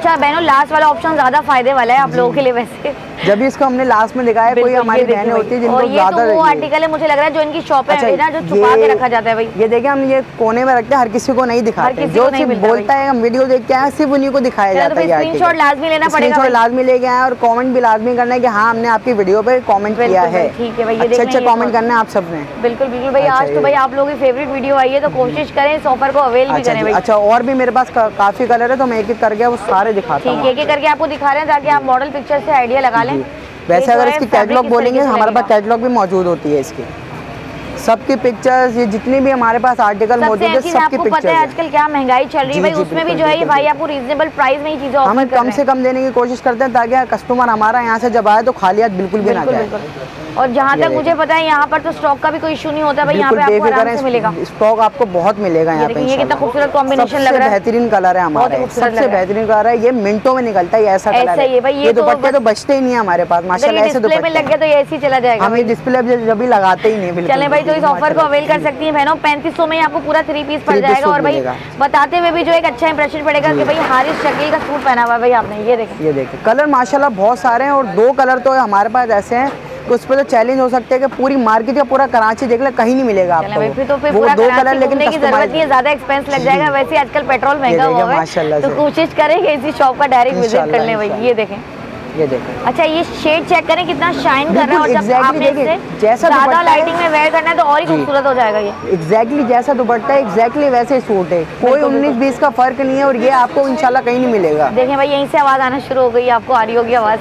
अच्छा बहनों, लास्ट वाला ऑप्शन ज्यादा फायदे वाला है आप लोगों के लिए वैसे। जब भी इसको हमने लास्ट में दिखाया, कोई हमारी बहनें होती है जिनको ज्यादा वो आर्टिकल है मुझे लग रहा है जो इनकी शॉप है ना, जो छुपा के रखा जाता है भाई। ये देखिए हम ये कोने में रखते हैं, हर किसी को नहीं दिखाते, जो सिर्फ बोलता है हम वीडियो देख के आए सिर्फ उन्हीं को दिखाया जाता है। स्क्रीनशॉट लाजमी लेना पड़ेगा, स्क्रीनशॉट लाजमी लेके आए और कमेंट भी लाजमी करना है कि हाँ हमने आपकी वीडियो पे कमेंट किया है। ठीक है भाई, अच्छे अच्छे कमेंट करना है आप सबने। बिल्कुल बिल्कुल भाई, आज तो भाई आप लोगों की फेवरेट वीडियो आई है तो कोशिश करें इस ऑफर को अवेल भी करें भाई। अच्छा और भी मेरे पास काफी कलर है तो मैं एक एक करके वो सारे दिखाता हूँ। ठीक है, एक एक करके आपको दिखा रहे हैं ताकि आप मॉडल पिक्चर से आइडिया लगा लें। वैसे अगर इसकी कैटलॉग बोलेंगे हमारे पास कैटलॉग भी मौजूद होती है इसकी, सबकी पिक्चर्स, ये जितनी भी हमारे पास आर्टिकल मौजूद है सबकी पिक्चर्स। पता है आजकल क्या महंगाई चल रही है भाई, उसमें भी जो है ये भाई आपको रीजनेबल प्राइस में ही चीजें ऑफर कर रहे हैं। हम कम से कम देने की कोशिश करते हैं ताकि कस्टमर हमारा यहाँ से जब आए तो खाली हाथ बिल्कुल भी ना जाए। और जहाँ तक मुझे पता है यहाँ पर तो स्टॉक का भी कोई इशू नहीं होता भाई, यहाँ पे आपको आराम से मिलेगा। स्टॉक आपको बहुत मिलेगा यहाँ पे। ये कितना खूबसूरत कॉम्बिनेशन लग रहा है, बेहतरीन कलर है हमारा, सबसे बेहतरीन कलर है। ये मिनटों में निकलता है ऐसा कलर है, ये दुपट्टे तो बचते ही नहीं है हमारे पास माशाल्लाह। ऐसे दुपट्टे लग गया तो ये ऐसे ही चला जाएगा, हम ये डिस्प्ले जब भी लगाते ही नहीं। चले भाई, तो इस ऑफर को अवेल कर सकती है बहनों। पैंतीस सौ में आपको पूरा थ्री पीस पड़ जाएगा और भाई बताते हुए भी जो एक अच्छा इंप्रेशन पड़ेगा कि भाई हारिस शकील का सूट पहना हुआ है भाई आपने। ये देखें, ये देखें कलर माशाल्लाह बहुत सारे हैं और दो कलर तो हमारे पास ऐसे हैं उस पर तो चैलेंज हो सकते हैं कि पूरी मार्केट या पूरा कराची देख ले कहीं नहीं मिलेगा आपको। फिर तो फिर पूरा दो कलर लेकिन की जरूरत नहीं है, ज्यादा एक्सपेंस लग जाएगा। वैसे आजकल पेट्रोल महंगा हुआ है तो कोशिश करें कि इसी शॉप का डायरेक्ट विजिट कर ले भाई। ये देखें, ये देखें। अच्छा ये शेड चेक करें कितना शाइन कर रहा है, और जब आपने इसे जैसा ज्यादा लाइटिंग में वेयर करना है तो और ही खूबसूरत हो जाएगा। ये एग्जैक्टली जैसा दुपट्टा है एग्जैक्टली वैसे सूट है, कोई उन्नीस बीस का फर्क नहीं है और ये आपको इंशाल्लाह कहीं नहीं मिलेगा। देखें भाई, यहीं से आवाज आना शुरू हो गई, आपको आ रही होगी आवाज।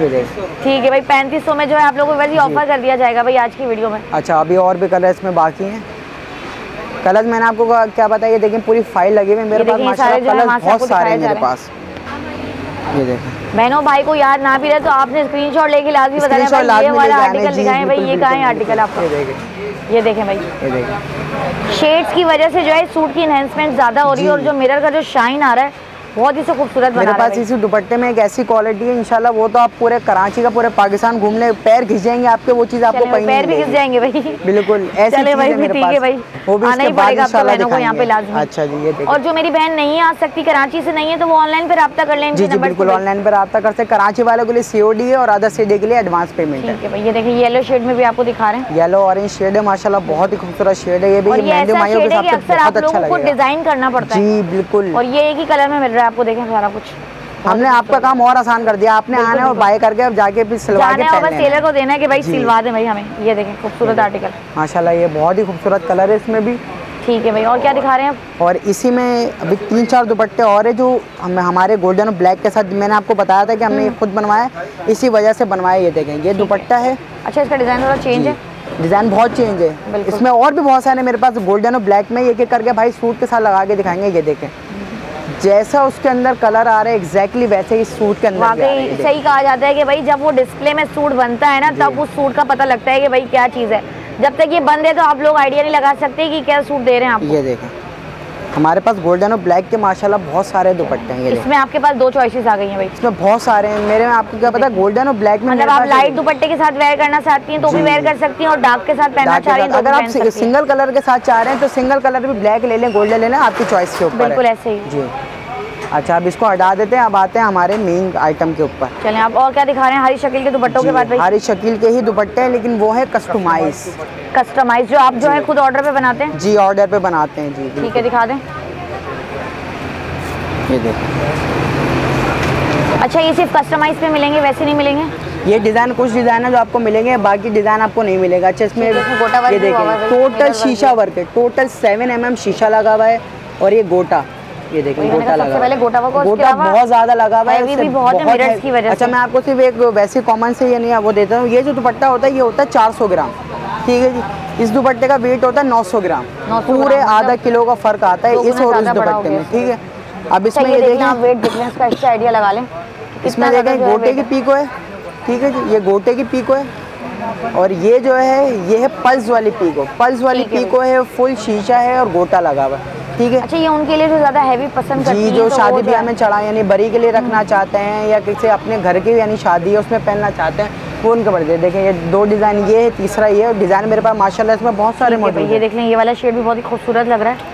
ठीक है भाई, पैंतीस सौ में जो है आप लोगों को वैसे ऑफर कर दिया जाएगा भाई आज की वीडियो में। अच्छा अभी और भी कलर इसमें बाकी हैं। कलर मैंने आपको क्या बताया, देखिए पूरी फाइल लगी हुई है मेरे पास माशाल्लाह, कलर बहुत सारे हैं मेरे पास। ये देखें बहनों, भाई को याद ना भी रहे तो आपने स्क्रीनशॉट लेके लाजमी बताना भाई ये वाला आर्टिकल दिखाएं भाई, ये कहाँ है आर्टिकल आपको। ये देखें भाई, ये देखें शेड्स की वजह से जो है सूट की एनहेंसमेंट ज्यादा हो रही है और जो मिरर का जो शाइन आ रहा है बहुत ही से खूबसूरत बना मेरे पास इसी दुपट्टे में एक ऐसी क्वालिटी है इंशाल्लाह वो तो आप पूरे कराची का पूरे पाकिस्तान घूम ले, पैर घिस जाएंगे आपके, वो चीज आपको कहीं पैर भी घिस जाएंगे भाई। बिल्कुल ऐसे चले भाई, ठीक है भाई, वो भी आना ही पड़ेगा आपको बहनों को यहाँ पे लाजमी। अच्छा जी, ये देखिए। और जो मेरी बहन नहीं आ सकती कराची से नहीं है तो वो ऑनलाइन पे रब्ता कर लें। जी जी बिल्कुल, ऑनलाइन पे रब्ता कर सकते। कराची वालों के लिए सीओडी है और अदर सिटी के लिए एडवांस पेमेंट है। ठीक है भाई, ये देखिए येलो शेड में भी आपको दिखा रहे हैं, येलो ऑरेंज शेड है माशाल्लाह, बहुत ही खूबसूरत शेड है। ये भी मेहंदी माइयों के साथ बहुत अच्छा लगेगा, डिजाइन करना पड़ता है। जी बिल्कुल, और ये एक ही कलर में मिल रहा है आपको, देखें सारा कुछ। हमने आपका काम और आसान कर दिया, आपने आना है और बाय करके अब जाके फिर सिलवा के पहनना है, टेलर को देना है कि भाई सिलवा दे भाई हमें। ये देखें खूबसूरत आर्टिकल माशाल्लाह, ये बहुत ही खूबसूरत कलर है इसमें भी। ठीक है भाई, और क्या दिखा रहे हैं आप? और इसी में अभी तीन चार दुपट्टे और है जो हम हमारे गोल्डन और ब्लैक के साथ मैंने आपको बताया था कि हमने खुद बनवाया, इसी वजह से बनवाया। ये देखें, ये दुपट्टा है। अच्छा, इसका डिजाइन थोड़ा चेंज है, डिजाइन बहुत चेंज है इसमें, और भी बहुत सारे मेरे पास गोल्डन और ब्लैक में एक एक करके भाई सूट के साथ लगा के दिखाएंगे। ये देखें जैसा उसके अंदर कलर आ रहा है एग्जैक्टली वैसे ही सूट के अंदर वाकई सही कहा जाता है कि भाई जब वो डिस्प्ले में सूट बनता है ना तब उस सूट का पता लगता है कि भाई क्या चीज़ है। जब तक ये बंद है तो आप लोग आइडिया नहीं लगा सकते कि क्या सूट दे रहे हैं आप। ये देखें हमारे पास गोल्डन और ब्लैक के माशाल्लाह बहुत सारे दुपट्टे हैं। ये इसमें आपके पास दो चॉइसेस आ गई हैं भाई, इसमें बहुत सारे हैं। मेरे में आपको क्या पता, गोल्डन और ब्लैक में मतलब आप लाइट दुपट्टे के साथ वेयर करना चाहती हैं तो भी वेयर कर सकती हैं और डार्क के साथ पहनना चाह रही हैं तो अगर आप सिंगल कलर के साथ चाह रहे हैं तो सिंगल कलर भी ब्लैक ले लें, गोल्डन ले लें, आपकी चॉइस के ऊपर। बिल्कुल ऐसे ही जी। अच्छा अब इसको हटा देते हैं, अब आते हैं हमारे मेन आइटम के ऊपर। चलें आप और क्या दिखा रहे हैं? हारिस शकील के दुपट्टों के बाद भाई, हारिस शकील के ही दुपट्टे हैं लेकिन वो है कस्टमाइज। कस्टमाइज जो आप जो है खुद ऑर्डर पे बनाते हैं? जी ऑर्डर पे बनाते हैं जी। ठीक है, दिखा दें। ये देखिए, अच्छा ये सिर्फ कस्टमाइज पे मिलेंगे, वैसे नहीं मिलेंगे? ये डिज़ाइन कुछ डिज़ाइन है जो आपको मिलेंगे, बाकी डिज़ाइन आपको नहीं मिलेगा। अच्छा इसमें ये देखें टोटल शीशा वर्क है, टोटल सेवन एम एम शीशा लगा हुआ है और ये गोटा, ये देखिए गोटा लगा, पहले गोटा वर्क, गोटा बहुत ज्यादा लगा हुआ है, भी बहुत है मिरर्स की वजह से। अच्छा मैं आपको सिर्फ एक वैसे कॉमन से ये नहीं वो देता हूँ, ये जो दुपट्टा होता है ये होता है चार सौ ग्राम, ठीक है जी। इस दुपट्टे का वेट होता है नौ सौ ग्राम, पूरे आधा किलो का फर्क आता है इस और इस दुपट्टे में, ठीक है। अब इसमें ये देखिए आप वेट देखने इसका अच्छा आइडिया लगा लें। इसमें देखें गोटे की पीको है, ठीक है जी, ये गोटे की पीको है और ये जो है ये है पल्स वाली पीको, पल्स वाली पीको है, फुल शीशा है और गोटा लगा हुआ है, ठीक है। अच्छा ये उनके लिए जो ज़्यादा हैवी पसंद करती हैं, जी जो शादी ब्याह में चढ़ा यानी बरी के लिए रखना चाहते हैं या किसी अपने घर की यानी शादी है उसमें पहनना चाहते हैं वो उनके बढ़ते। देखें ये दो डिज़ाइन, ये है तीसरा ये, और डिज़ाइन मेरे पास माशाल्लाह इसमें बहुत सारे मॉडल। ये देख लें, ये वाला शेड भी बहुत ही खूबसूरत लग रहा है।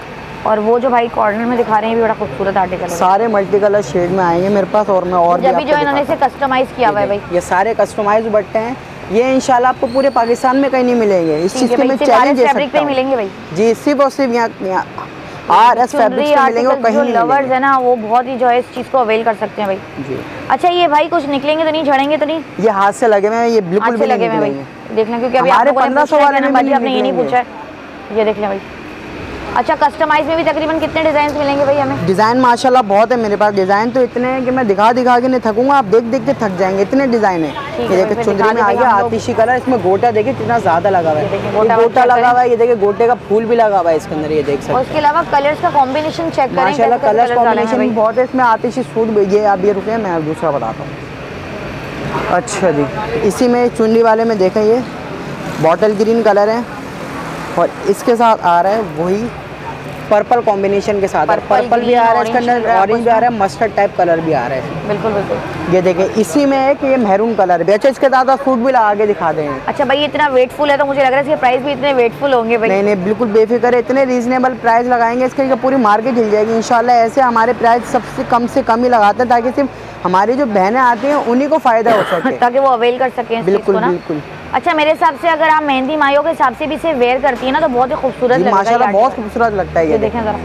और वो जो भाई कॉर्नर में दिखा रहे हैं भी बड़ा खूबसूरत आर्टिकल है। सारे मल्टी कलर शेड में आएंगे मेरे पास और मैं और जब भी जो इन्होंने इसे कस्टमाइज किया हुआ है भाई, ये सारे कस्टमाइज दुपट्टे हैं। ये इंशाल्लाह आपको पूरे पाकिस्तान में कहीं नहीं मिलेंगे। इस चीज़ के मैं चैलेंज दे सकता हूं। मिलेंगे भाई जी, सिर्फ और सिर्फ यहाँ आर एस फैब्रिक्स पे मिलेंगे और कहीं नहीं लवर्स है ना वो बहुत ही जो है इस चीज़ को अवेल कर सकते हैं भाई जी। अच्छा ये भाई कुछ निकलेंगे तो नहीं, झड़ेंगे तो नहीं? ये हाथ से लगे हुए हैं, ये बिल्कुल भी लगे हुए भाई, देख लें क्योंकि अभी हमारे पंद्रह सौ वाले में आपने ये नहीं पूछा है, ये देख लें भाई। अच्छा कस्टमाइज में भी तकरीबन कितने डिजाइन मिलेंगे भाई हमें? डिज़ाइन माशाल्लाह बहुत है मेरे पास। डिज़ाइन तो इतने हैं कि मैं दिखा दिखा के नहीं थकूंगा, आप देख देख के थक जाएंगे, इतने डिज़ाइन है। ये देखिए चुंदरी में आ गया आतिशी कलर, इसमें गोटा देखिए कितना ज़्यादा लगा हुआ है, गोटा लगा हुआ है। ये देखिए गोटे का फूल भी लगा हुआ है इसके अंदर, ये देख सकते हैं। उसके अलावा कलर्स का कॉम्बिनेशन चेक करें, माशाल्लाह कलर कॉम्बिनेशन बहुत है इसमें। आतिशी सूट ये आप ये रुके मैं दूसरा बताता हूँ। अच्छा जी, इसी में चुंदरी वाले में देखें ये बॉटल ग्रीन कलर है और इसके साथ आ रहा है वही पर्पल कॉम्बिनेशन के साथ, पर्पल भी आ रहा है इसके अंदर, ऑरेंज भी आ रहा है, मस्टर्ड टाइप कलर भी आ रहा है। बिल्कुल बिल्कुल। ये देखें इसी में है कि ये मेहरून कलर भी। अच्छा इसके साथ सूट भी लगा के दिखा देंगे। अच्छा भाई इतना वेटफुल है तो मुझे लग रहा है इसके प्राइस भी इतने वेटफुल होंगे भाई। नहीं नहीं बिल्कुल बेफिक्र है, इतने रीजनेबल प्राइस लगाएंगे इसके पूरी मार्केट हिल जाएगी इंशाल्लाह। ऐसे हमारे प्राइस सबसे कम से कम ही लगाते हैं ताकि सिर्फ हमारी जो बहनें आती हैं उन्हीं को फायदा हो सके, ताकि वो अवेल कर सकें। बिल्कुल बिल्कुल। अच्छा मेरे हिसाब से अगर आप मेहंदी माइयों के हिसाब से भी इसे वेयर करती है ना तो बहुत ही खूबसूरत लगता है, माशाल्लाह बहुत खूबसूरत लगता है। ये देखें जरा,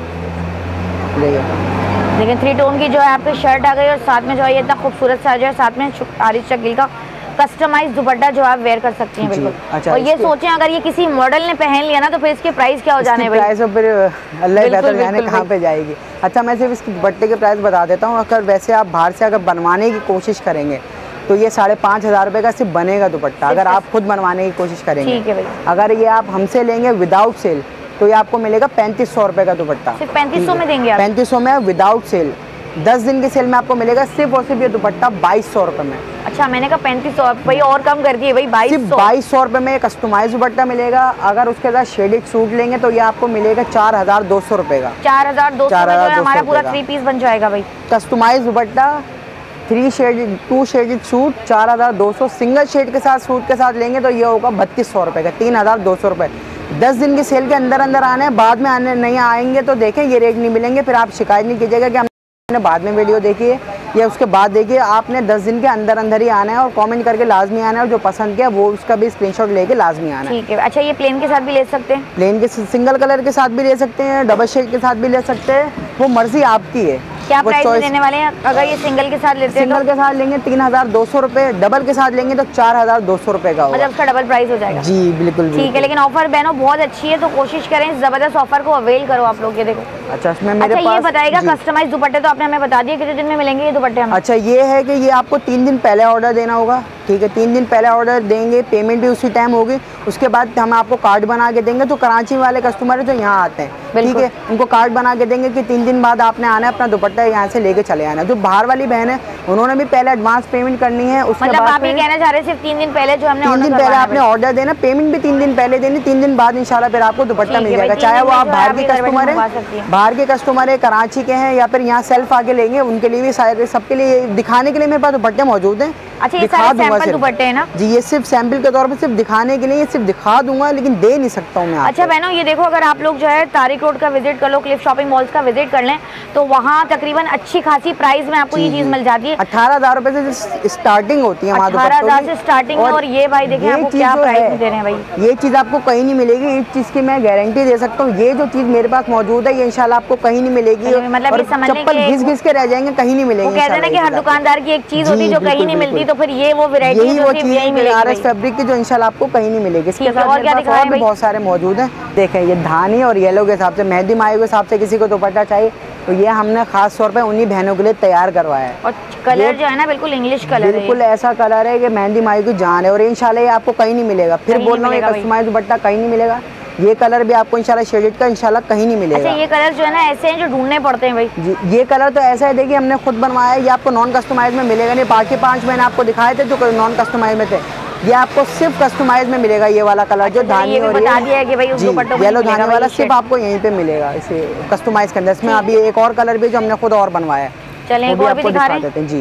देखिए देखिए थ्री टोन की जो है आपकी शर्ट आ गई और साथ में जो है ये इतना खूबसूरत सा जो है साथ में आरिश शकील का कस्टमाइज दुपट्टा जो आप वेयर कर सकती हैं बिल्कुल। अच्छा, और ये सोचें अगर ये किसी मॉडल ने पहन लिया ना तो फिर इसके प्राइस क्या हो जाने भाई? प्राइस फिर अल्लाह ही बेहतर जाने कहाँ पे जाएगी। अच्छा मैं सिर्फ इसके दुपट्टे के प्राइस बता देता हूँ। अगर वैसे आप बाहर से अगर बनवाने की कोशिश करेंगे तो ये साढ़े पाँच हज़ार रुपये का सिर्फ बनेगा दुपट्टा, अगर आप खुद बनवाने की कोशिश करेंगे। ठीक है भाई। अगर ये आप हमसे लेंगे विदाउट सेल तो ये आपको मिलेगा पैंतीस सौ रुपये का दुपट्टा। सिर्फ पैंतीस सौ में देंगे आप? पैंतीस सौ में विदाउट सेल। दस दिन की सेल में आपको मिलेगा सिर्फ और सिर्फ ये दुपट्टा बाईस सौ रुपये में। अच्छा मैंने कहा पैंतीस सौ भाई और कम कर दिए भाई, बाईस सिर्फ बाईस सौ रुपये में कस्टमाइज दुपट्टा मिलेगा। अगर उसके साथ शेडेड सूट लेंगे तो ये आपको मिलेगा चार हजार दो सौ रुपये का। चार हजार दो सौ हमारा पूरा थ्री पीस बन जाएगा भाई। कस्टमाइज दुपट्टा three shade two shaded suit चार हज़ार दो सौ, सिंगल शेड के साथ सूट के साथ लेंगे तो ये होगा बत्तीस सौ रुपये का, तीन हज़ार दो सौ रुपये। दस दिन की सेल के अंदर अंदर आने हैं, बाद में आने नहीं आएंगे तो देखें ये रेट नहीं मिलेंगे, फिर आप शिकायत नहीं कीजिएगा कि हमने बाद में वीडियो देखी है या उसके बाद देखिए। आपने दस दिन के अंदर अंदर ही आना है और कमेंट करके लाजमी आना है और जो पसंद किया वो उसका भी स्क्रीनशॉट लेके लाजमी आना है। ठीक है। अच्छा ये प्लेन के साथ भी ले सकते हैं? प्लेन के सिंगल कलर के साथ भी ले सकते हैं, डबल शेड के साथ भी ले सकते हैं, वो मर्जी आपकी है। क्या प्राइस देने वाले हैं अगर ये सिंगल के साथ लेते हैं? सिंगल के साथ लेंगे तीन हजार दो सौ रुपये, डबल के साथ लेंगे तो चार हजार दो सौ रुपये का होगा। मतलब उसका डबल प्राइस हो जाएगा? जी बिल्कुल ठीक है। लेकिन ऑफर बहनों बहुत अच्छी है तो कोशिश करें इस जबरदस्त ऑफर को अवेल करो आप लोग। ये देखो अच्छा इसमें मेरे अच्छा पास ये बताएगा कस्टमाइज दुपट्टे तो आपने हमें बता दिया, कितने दिन में मिलेंगे ये दुपट्टे हमें? अच्छा ये है कि ये आपको तीन दिन पहले ऑर्डर देना होगा। ठीक है, तीन दिन पहले ऑर्डर देंगे, पेमेंट भी उसी टाइम होगी। उसके बाद हम आपको कार्ड बना के देंगे। तो कराची वाले कस्टमर जो यहाँ आते हैं ठीक है उनको कार्ड बना के देंगे कि तीन दिन बाद आपने आना है, अपना दुपट्टा यहाँ से लेके चले आना। जो बाहर वाली बहन है उन्होंने भी पहले एडवांस पेमेंट करनी है। उसके मतलब बाद आप ये कहना चाह रहे हैं सिर्फ तीन दिन पहले जो हमने तीन दिन पहले आपने ऑर्डर देना, पेमेंट भी तीन दिन पहले देनी, तीन दिन बाद इंशाल्लाह फिर आपको दुपट्टा मिल जाएगा। चाहे वो आप बाहर के कस्टमर है बाहर के कस्टमर है कराची के हैं या फिर यहाँ सेल्फ आके लेंगे, उनके लिए भी सारे सबके लिए दिखाने के लिए मेरे पास दुपट्टे मौजूद हैं। अच्छा ये सारे सैंपल दुपट्टे हैं ना? जी ये सिर्फ सैंपल के तौर पर सिर्फ दिखाने के लिए, सिर्फ दिखा दूंगा लेकिन दे नहीं सकता हूँ मैं। अच्छा बहनों ये देखो अगर आप लोग जो है तारिक रोड का विजिट कर लो, क्लिफ शॉपिंग मॉल्स का विजिट कर लें तो वहाँ तकरीबन अच्छी खासी प्राइस में आपको ये चीज मिल जाती है। अठारह हजार रुपए से स्टार्टिंग होती है हमारे अठारह हजार से स्टार्टिंग। और ये भाई देखिए आपको क्या प्राइस में दे रहे हैं भाई, ये चीज आपको कहीं नहीं मिलेगी। इस चीज की मैं गारंटी दे सकता हूँ। ये जो चीज मेरे पास मौजूद है ये इंशाल्लाह आपको कहीं नहीं मिलेगी। मतलब चप्पल घिस घिस के रह जाएंगे, कहीं नहीं मिलेगी। कहते हैं ना कि हर दुकानदार की एक चीज होती है जो कहीं नहीं मिलती, तो फिर ये वो यही वो चीज है आर एस फैब्रिक की जो इंशाल्लाह आपको कहीं नहीं मिलेगी। इसके साथ और भी बहुत सारे मौजूद हैं। देखें ये धानी और येलो के हिसाब से, मेहंदी माई के हिसाब से किसी को दुपट्टा चाहिए तो ये हमने खास तौर पे उन्हीं बहनों के लिए तैयार करवाया है। और कलर जो है ना बिल्कुल इंग्लिश कलर है, बिल्कुल ऐसा कलर है कि मेहंदी माई की जान है। और इंशाल्लाह ये आपको कहीं नहीं मिलेगा। फिर बोल रहा हूँ कस्टमाइज दुपट्टा कहीं नहीं मिलेगा। ये कलर भी आपको इंशाल्लाह शेडेड का इंशाल्लाह कहीं नहीं मिलेगा। अच्छा ये कलर जो है ना ऐसे हैं जो ढूंढने पड़ते हैं भाई? जी ये कलर तो ऐसा है देखिए हमने खुद बनवाया है, ये आपको नॉन कस्टमाइज में मिलेगा नहीं। बाकी पांच मैंने आपको दिखाए थे जो नॉन कस्टमाइज में थे, ये आपको सिर्फ कस्टमाइज में मिलेगा। ये वाला कलर जो धानी और बता दिया है कि भाई उस दुपट्टे में येलो धानी वाला सिर्फ आपको यहीं पे मिलेगा इसे कस्टमाइज के अंदर। इसमें अभी एक और कलर भी जो हमने खुद और बनवाया है, चलें एक और भी दिखा देते हैं जी।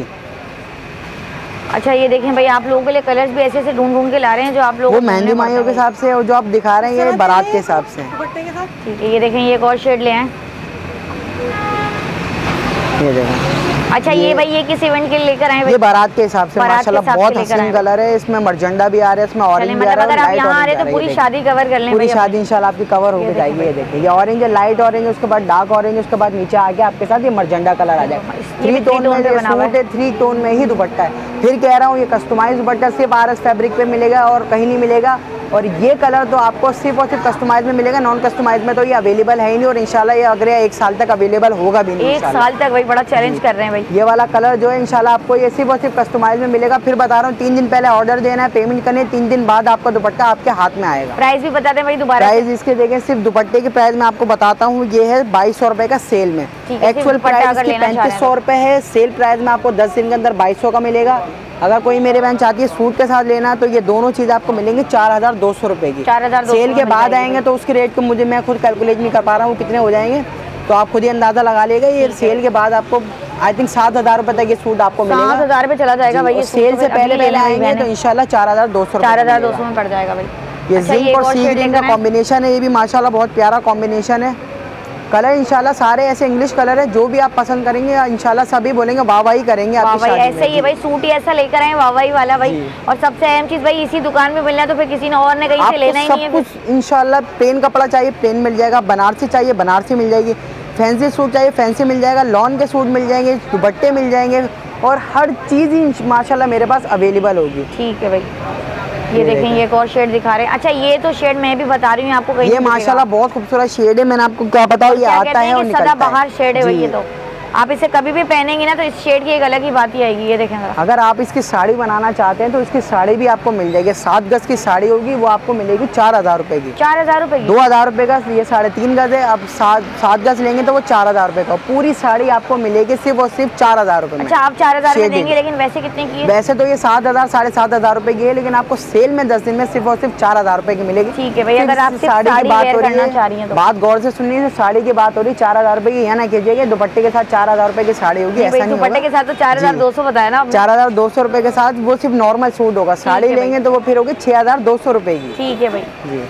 अच्छा ये देखें भाई आप लोगों के लिए कलर्स भी ऐसे ऐसे ढूंढ ढूंढ के ला रहे हैं जो आप लोग वो मेहंदी माइयों के हिसाब से और जो आप दिखा रहे हैं ये बारात के हिसाब से। ठीक है ये देखें ये एक और शेड ले आए, ये देखो। अच्छा ये, ये भाई ये किस इवेंट के लिए लेकर आए भाई? ये बारात के हिसाब से माशाल्लाह बहुत हसीन कलर है। इसमें मर्जेंडा भी आ रहा है, इसमें ऑरेंज भी आ रहा है। अगर आप यहाँ आ रहे तो पूरी शादी कवर कर लें, पूरी शादी इंशाल्लाह आपकी कवर होकर जाएगी। ये देखिए ये ऑरेंज है, लाइट ऑरेंज है, उसके बाद डार्क ऑरेंज, उसके बाद नीचे आके आपके साथ ये मर्जेंडा कलर आ जाएगा। थ्री टोन में सूट है, थ्री टोन में ही दुपट्टा है। फिर कह रहा हूँ ये कस्टमाइज दुपट्टा सिर्फ आर एस फैब्रिक पे मिलेगा और कहीं नहीं मिलेगा। और ये कलर तो आपको सिर्फ और सिर्फ कस्टमाइज में मिलेगा, नॉन कस्टमाइज में तो ये अवेलेबल है ही नहीं। और इंशाल्लाह ये अगले एक साल तक अवेलेबल होगा भी नहीं। एक साल तक भाई बड़ा चैलेंज कर रहे हैं भाई। ये वाला कलर जो है इंशाल्लाह आपको ये सिर्फ और सिर्फ कस्टमाइज में मिलेगा। फिर बता रहा हूँ तीन दिन पहले ऑर्डर देना है, पेमेंट करनी है, तीन दिन बाद आपका दुपट्टा आपके हाथ में आएगा। प्राइस भी बता दें भाई दोबारा। प्राइस इसके देखें, सिर्फ दुपट्टे की प्राइस मैं आपको बताता हूँ, ये है बाईस सौ रुपए का सेल में। एक्चुअल प्राइस इसकी पैंतीस सौ रुपए है, सेल प्राइस में आपको दस दिन के अंदर बाईस सौ का मिलेगा। अगर कोई मेरे बहन चाहती है सूट के साथ लेना तो ये दोनों चीज़ आपको मिलेंगे चार हज़ार दो सौ रुपये की। चार हज़ार सेल के बाद आएंगे तो उसके रेट को मुझे मैं खुद कैलकुलेट नहीं कर पा रहा हूँ कितने हो जाएंगे, तो आप खुद ही अंदाज़ा लगा लेगा। ये सेल के बाद आपको आई थिंक सात हज़ार रुपये तक ये सूट आपको मिलेगा। सात हज़ार रुपये चला जाएगा भाई। सेल से पहले पहले आएंगे तो इंशाल्लाह चार हज़ार दो सौ चार हज़ार दो सौ में पड़ जाएगा भाई। ये जिंक और सी ग्रीन का कॉम्बिनेशन है, ये भी माशाल्लाह बहुत प्यारा कॉम्बिनेशन है। कलर इंशाल्लाह सारे ऐसे इंग्लिश कलर है, जो भी आप पसंद करेंगे इंशाल्लाह सभी बोलेंगे वाह वाही करेंगे आपकी शादी में। ऐसे ही है भाई, सूट ही ऐसा लेकर आए वाह वाही वाला भाई। और सबसे अहम चीज भाई इसी दुकान में मिलना है तो फिर किसी ने और ने कहीं से लेना ही नहीं है। सब कुछ इंशाल्लाह प्लेन कपड़ा चाहिए प्लेन मिल जाएगा, बनारसी चाहिए बनारसी मिल जाएगी, फैंसी सूट चाहिए फैंसी मिल जाएगा, लॉन के सूट मिल जाएंगे, दुपट्टे मिल जाएंगे और हर चीज़ ही माशाल्लाह मेरे पास अवेलेबल होगी। ठीक है भाई। ये देखें ये एक और शेड दिखा रहे हैं। अच्छा ये तो शेड मैं भी बता रही हूँ आपको, कहीं ये माशाल्लाह बहुत खूबसूरत शेड है। मैंने आपको क्या बताया, ये आता है और निकलता है। बाहर शेड है भाई, ये तो आप इसे कभी भी पहनेंगे ना तो इस शेड की एक अलग ही बात ही आएगी। ये देखें अगर आप इसकी साड़ी बनाना चाहते हैं तो इसकी साड़ी भी आपको मिल जाएगी। सात गज की साड़ी होगी वो आपको मिलेगी चार हजार रुपए की। चार हजार रुपए की दो हजार रुपए का ये साढ़े तीन गज है। अब सात सात गज लेंगे तो वो चार हजार रुपए का। पूरी साड़ी आपको मिलेगी सिर्फ और सिर्फ चार हजार रुपए में। अच्छा आप चार हजार में देंगे, लेकिन वैसे कितने की है? वैसे तो ये सात हजार साढ़े सात हजार रुपए की है, लेकिन आपको सेल में दस दिन में सिर्फ और सिर्फ चार हजार रुपए की मिलेगी। ठीक है भाई। अगर आप साड़ी की बात हो रही है, बात गौर से सुनिए, साड़ी की बात हो रही है चार हजार रुपए की, यहाँ ना कीजिएगा दुपट्टे के साथ चार हजार रुपए की साड़ी होगी, ऐसा नहीं दुपट्टे के साथ तो चार हजार दो सौ बताया ना। चार हजार दो सौ रुपए के साथ वो सिर्फ नॉर्मल सूट होगा। साड़ी लेंगे तो वो फिर होगी छह हजार दो सौ रुपए की। ठीक है भाई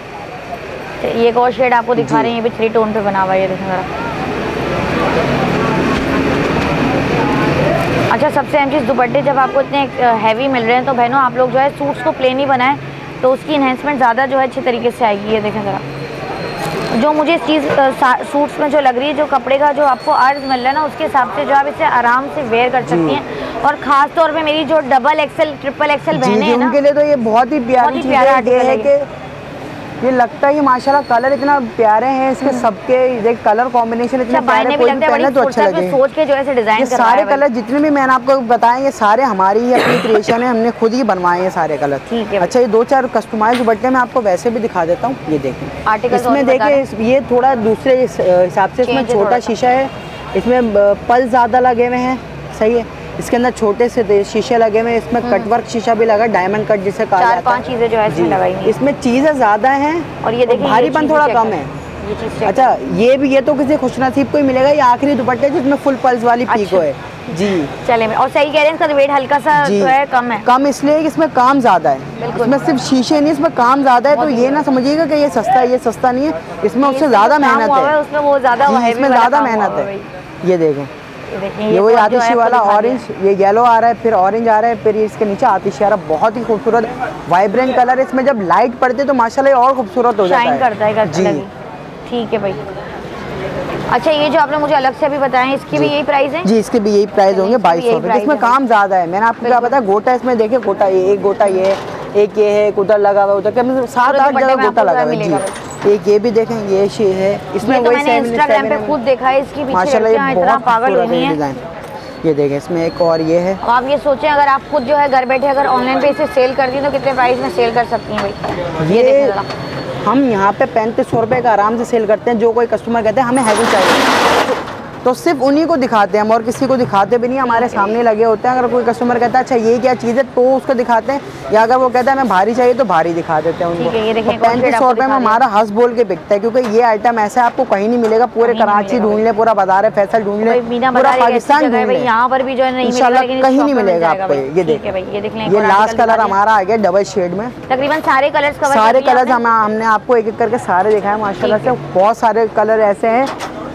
जी। ये एक और शेड आपको दिखा रहे हैं, ये भी थ्री टोन पे बना हुआ है, ये देखिए। अच्छा सबसे अहम चीज़ दुपट्टे जब आपको इतने हैवी मिल रहे हैं तो बहनों आप लोग जो है सूट्स को प्लेन ही बनाएं तो उसकी इन्हेंसमेंट ज़्यादा जो है अच्छी तरीके से आएगी। ये देखें ज़रा, जो मुझे इस चीज़ सूट्स में जो लग रही है, जो कपड़े का जो आपको अर्ज मिल रहा है ना, उसके हिसाब से जो आप इसे आराम से वेयर कर सकती हैं। और ख़ास तौर पे मेरी जो डबल एक्सेल ट्रिपल एक्सेल बहनें हैं ना, उनके लिए तो ये बहुत ही प्यारी चीज़ है कि ये लगता है माशाल्लाह कलर इतना प्यारे हैं इसके सबके, देख कलर कॉम्बिनेशन इतने प्यारे, कोई भी पहने तो अच्छा लगे। सोच के जो ऐसे डिजाइन ये सारे कलर जितने भी मैंने आपको बताए ये सारे हमारी ही अपनी क्रिएशन है, हमने खुद ही बनवाए हैं सारे कलर। ठीक है। अच्छा ये दो चार कस्टमाइज दुपट्टे में आपको वैसे भी दिखा देता हूँ। ये देखें आर्टिकल इसमें देखें, ये थोड़ा दूसरे हिसाब से इसमें छोटा शीशा है, इसमें पल ज़्यादा लगे हुए हैं, सही है। इसके अंदर छोटे से शीशे लगे हुए हैं, इसमें कटवर्क शीशा भी लगा, डायमंड कट जिसे कहा जाता है। चार पांच चीजें जो है इसमें लगाई हैं। इसमें चीज़ें ज़्यादा हैं और ये देखिए भारीपन थोड़ा कम है। अच्छा ये भी, ये तो किसी खुशनसीब को ही मिलेगा। ये आखिरी दुपट्टे जिसमें फुल पल्स वाली पीको है जी। चले और सही कह रहे हैं, इसका वेट हल्का सा जो है कम है। कम इसलिए कि इसमें काम ज़्यादा है, इसमें सिर्फ शीशे नहीं, इसमें काम ज़्यादा है। तो ये ना समझिएगा कि ये सस्ता है, ये सस्ता नहीं है, इसमें उससे ज़्यादा मेहनत है, उसमें वो ज़्यादा इसमें ज़्यादा मेहनत है। ये देखें ये वही आतिशी वाला ऑरेंज, ये येलो आ रहा है, फिर ऑरेंज आ रहा है, फिर इसके नीचे आतिशी आ रहा है। बहुत ही खूबसूरत वाइब्रेंट कलर है, इसमें जब लाइट पड़ती है तो माशाल्लाह और खूबसूरत हो जाता है, करता है जी। ठीक है भाई। अच्छा ये जो आपने मुझे अलग से अभी बताया इसकी भी यही प्राइस है? जी इसके भी यही प्राइस होंगे बाईस सौ रुपये। इसमें काम ज़्यादा है, मैंने आपको क्या बताया, गोटा इसमें देखे, गोटा ये एक गोटा ये एक ये है, उधर लगा हुआ उधर क्या सात आठ जगह गोटा लगा हुआ है जी। एक ये भी देखें, ये शे है, इसमें वही मैंने इंस्टाग्राम पे खुद देखा है, इसकी माशाल्लाह ये बहुत पागल हुई है डिजाइन। ये देखें इसमें एक और ये है। आप ये सोचें अगर आप खुद जो है घर बैठे अगर ऑनलाइन पे इसे सेल कर दी तो कितने प्राइस में सेल कर सकती हैं भाई? ये हम यहाँ पे पैंतीस सौ रुपये का आराम से सेल करते हैं। जो कोई कस्टमर कहते हैं हमें हैवी चाहिए तो सिर्फ उन्हीं को दिखाते हैं हम, और किसी को दिखाते भी नहीं, हमारे सामने लगे होते हैं। अगर कोई कस्टमर कहता है अच्छा ये क्या चीज़ है तो उसको दिखाते हैं, या अगर वो कहता है हमें भारी चाहिए तो भारी दिखा देते हैं उनको। पैंतीस सौ रुपये में हमारा हंस बोल के बिकता है, क्योंकि ये आइटम ऐसा आपको कहीं नहीं मिलेगा। पूरे कराची ढूंढ ले, पूरा बाजार है फैसल ढूंढ ले, पूरा पाकिस्तान ढूंढ ले, यहाँ पर भी जो है इंशाल्लाह कहीं नहीं मिलेगा आपको। ये देखिए ये लास्ट कलर हमारा आ गया डबल शेड में। तकरीबन सारे कलर्स सारे कलर्स हमने आपको एक एक करके सारे दिखाए माशाल्लाह से। बहुत सारे कलर ऐसे हैं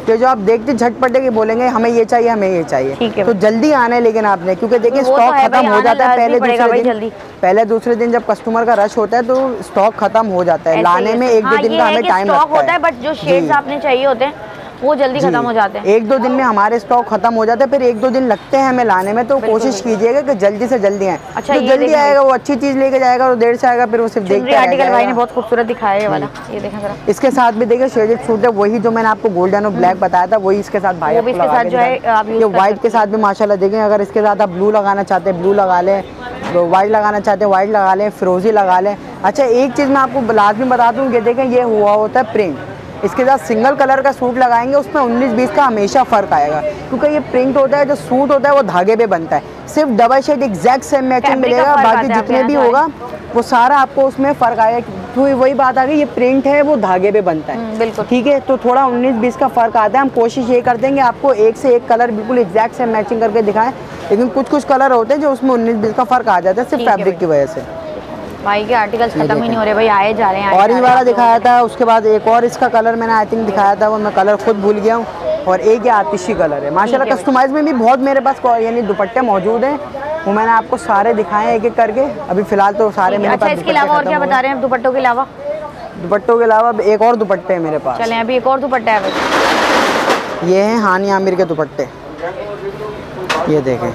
कि जो आप देखते झटपटे के बोलेंगे हमें ये चाहिए हमें ये चाहिए, तो जल्दी आना है लेकिन आपने, क्योंकि देखिए स्टॉक खत्म हो जाता है पहले दूसरे दिन, पहले दूसरे दिन जब कस्टमर का रश होता है तो स्टॉक खत्म हो जाता है, लाने में एक दो दिन का हमें टाइम लगता है, बट जो शेड्स आपने चाहिए होते हैं वो जल्दी खत्म हो जाते हैं, एक दो दिन में हमारे स्टॉक खत्म हो जाते हैं, फिर एक दो दिन लगते हैं हमें लाने में, तो कोशिश कीजिएगा कि जल्दी से जल्दी आए। अच्छा, जो जल्दी आएगा वो अच्छी चीज लेके जाएगा, और देर से आएगा फिर वो सिर्फ देखते आर्टिकल भाई ने बहुत खूबसूरत दिखाया है वाला, ये देखें जरा। इसके साथ भी देखिए शेडेड सूट है, वही जो मैंने आपको गोल्डन और ब्लैक बताया था वही इसके साथ भाई इसके साथ जो है आप ये व्हाइट के साथ भी माशाल्लाह देखें, अगर इसके साथ आप ब्लू लगाना चाहते हैं ब्लू लगा लें, व्हाइट लगाना चाहते हैं व्हाइट लगा लें, फिरोजी लगा लें। अच्छा, एक चीज़ मैं आपको लाजमी बता दूँ कि देखें ये हुआ होता है प्रिंट, इसके साथ सिंगल कलर का सूट लगाएंगे उसमें उन्नीस बीस का हमेशा फ़र्क आएगा, क्योंकि ये प्रिंट होता है, जो सूट होता है वो धागे पे बनता है, सिर्फ double shade exact same matching मिलेगा, बाकी जितने भी होगा वो सारा आपको उसमें फ़र्क आएगा, तो वही बात आ गई, ये प्रिंट है वो धागे पे बनता है, बिल्कुल ठीक है, तो थोड़ा उन्नीस बीस का फ़र्क आता है। हम कोशिश ये करते हैं कि आपको एक से एक कलर बिल्कुल एग्जैक्ट सेम मैचिंग करके दिखाएं, लेकिन कुछ कुछ कलर होते हैं जो उसमें उन्नीस बीस का फ़र्क आ जाता है सिर्फ फैब्रिक की वजह से। भाई के आर्टिकल्स खत्म ही नहीं हो रहे भाई, आए जा रहे हैं। ऑरेंज वाला दिखाया था, उसके बाद एक और इसका कलर मैंने आई थिंक दिखाया था, वो मैं कलर खुद भूल गया हूँ, और एक ये आतिशी कलर है माशाल्लाह। कस्टमाइज में भी बहुत मेरे पास यानी दुपट्टे मौजूद हैं, वो मैंने आपको सारे दिखाए हैं एक एक करके, अभी फिलहाल तो सारे मेरे पास। इसके अलावा और क्या बता रहे हैं दुपट्टों के अलावा? दुपट्टों के अलावा एक और दुपट्टे हैं मेरे पास। चलें, अभी एक और दुपट्टा है भाई, ये हैं हानी आमिर के दुपट्टे, ये देखें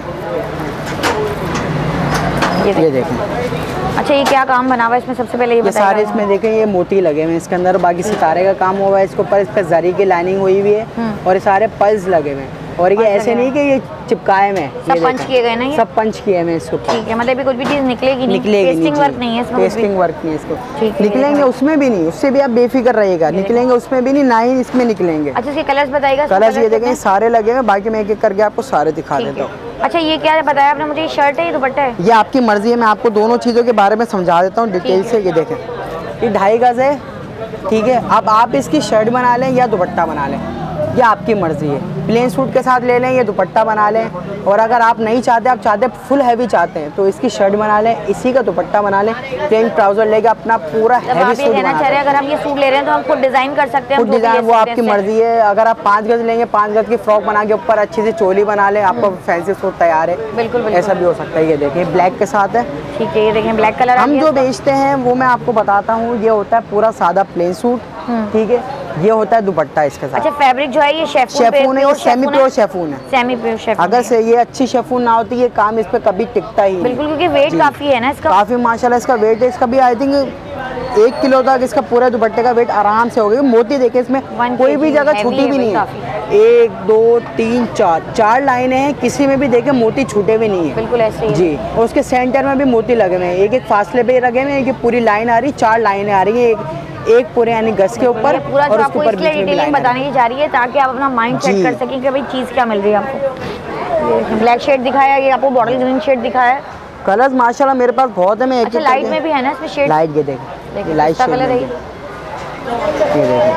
ये देखें। अच्छा, ये क्या काम बना हुआ है इसमें? सबसे पहले ये ये सारे इसमें देखें ये मोती लगे हुए हैं इसके अंदर, बाकी सितारे का काम हुआ है इसके ऊपर, इस पर जरी की लाइनिंग हुई हुई है, और ये सारे पल्स लगे हुए हैं, और ये ऐसे नहीं कि ये चिपकाए में, सब पंच किए गए ना, ये सब पंच किए हैं इसके ऊपर, ठीक है, मतलब कुछ भी चीज़ निकलेगी नहीं, निकलेगी पेस्टिंग वर्क नहीं है इसमें, पेस्टिंग वर्क नहीं है इसको, ठीक है, निकलेंगे उसमें भी नहीं, उससे भी आप बेफिक्र रहिएगा, निकलेंगे उसमें भी नहीं, ना ही इसमें निकलेंगे। अच्छा, इसके कलर्स बताइएगा? कलर्स ये देखें सारे लगे हैं, बाकी मैं एक एक करके आपको सारे दिखा देता हूँ। अच्छा, ये क्या बताया आपने मुझे? ये शर्ट है, ये दुपट्टा है? ये आपकी मर्जी है, मैं आपको दोनों चीज़ों के बारे में समझा देता हूँ डिटेल से। ये देखें, ये ढाई गज है, ठीक है, अब आप इसकी शर्ट बना लें या दुपट्टा बना लें, ये आपकी मर्जी है, प्लेन सूट के साथ ले लें या दुपट्टा बना लें, और अगर आप नहीं चाहते, आप चाहते फुल हैवी चाहते हैं तो इसकी शर्ट बना लें, इसी का दुपट्टा बना लें, प्लेन ट्राउजर लेके अपना पूरा हैवी सूट बना लें। अगर आप ये सूट ले रहे हैं तो हम खुद डिजाइन कर सकते हैं, खुद डिजाइन वो आपकी मर्जी है। अगर आप पाँच गज लेंगे, पाँच गज की फ्रॉक बना के ऊपर अच्छी सी चोली बना लें, आपका फैंसी सूट तैयार है, बिल्कुल ऐसा भी हो सकता है। ये देखिए ब्लैक के साथ है, ठीक है, ये देखें ब्लैक कलर। हम जो बेचते हैं वो मैं आपको बताता हूँ, ये होता है पूरा सादा प्लेन सूट, ठीक है, ये होता है दुपट्टा इसके साथ। अच्छा, फैब्रिक जो है ये शेफून शेफून है, ये सेमी प्योर शेफून है, सेमी प्योर शेफून। अगर से ये अच्छी शेफून ना होती ये काम इस पे कभी टिकता ही बिल्कुल, क्योंकि वेट काफी है ना इसका, काफी माशाल्लाह इसका वेट है, इसका भी आई थिंक एक किलो तक इसका पूरे दुपट्टे का वेट आराम से होगा। मोती देखिए इसमें कोई भी जगह छूटी भी नहीं है, एक दो तीन चार चार लाइनें हैं, किसी में भी देखे मोती छूटे भी नहीं है, बिल्कुल ऐसे जी। और उसके सेंटर में भी मोती लगे हुए हैं, एक एक फासले पे लगे हुए हैं, कि पूरी लाइन आ रही, चार लाइनें आ रही है, एक एक पूरे यानी गज के ऊपर, और उसके ऊपर बीच में भी लाइन बताने की जा रही है, ताकि आप अपना माइंड सेट कर सकें कि भाई चीज़ क्या मिल रही है आपको। ब्लैक शेड दिखाया, ये आपको बॉटल ग्रीन शेड दिखाया, कलर्स माशाल्लाह मेरे पास बहुत है। मैं अच्छा, लाइट में भी है ना इसमें शेड? लाइट ये देखिए, लाइट कलर है ये देखिए।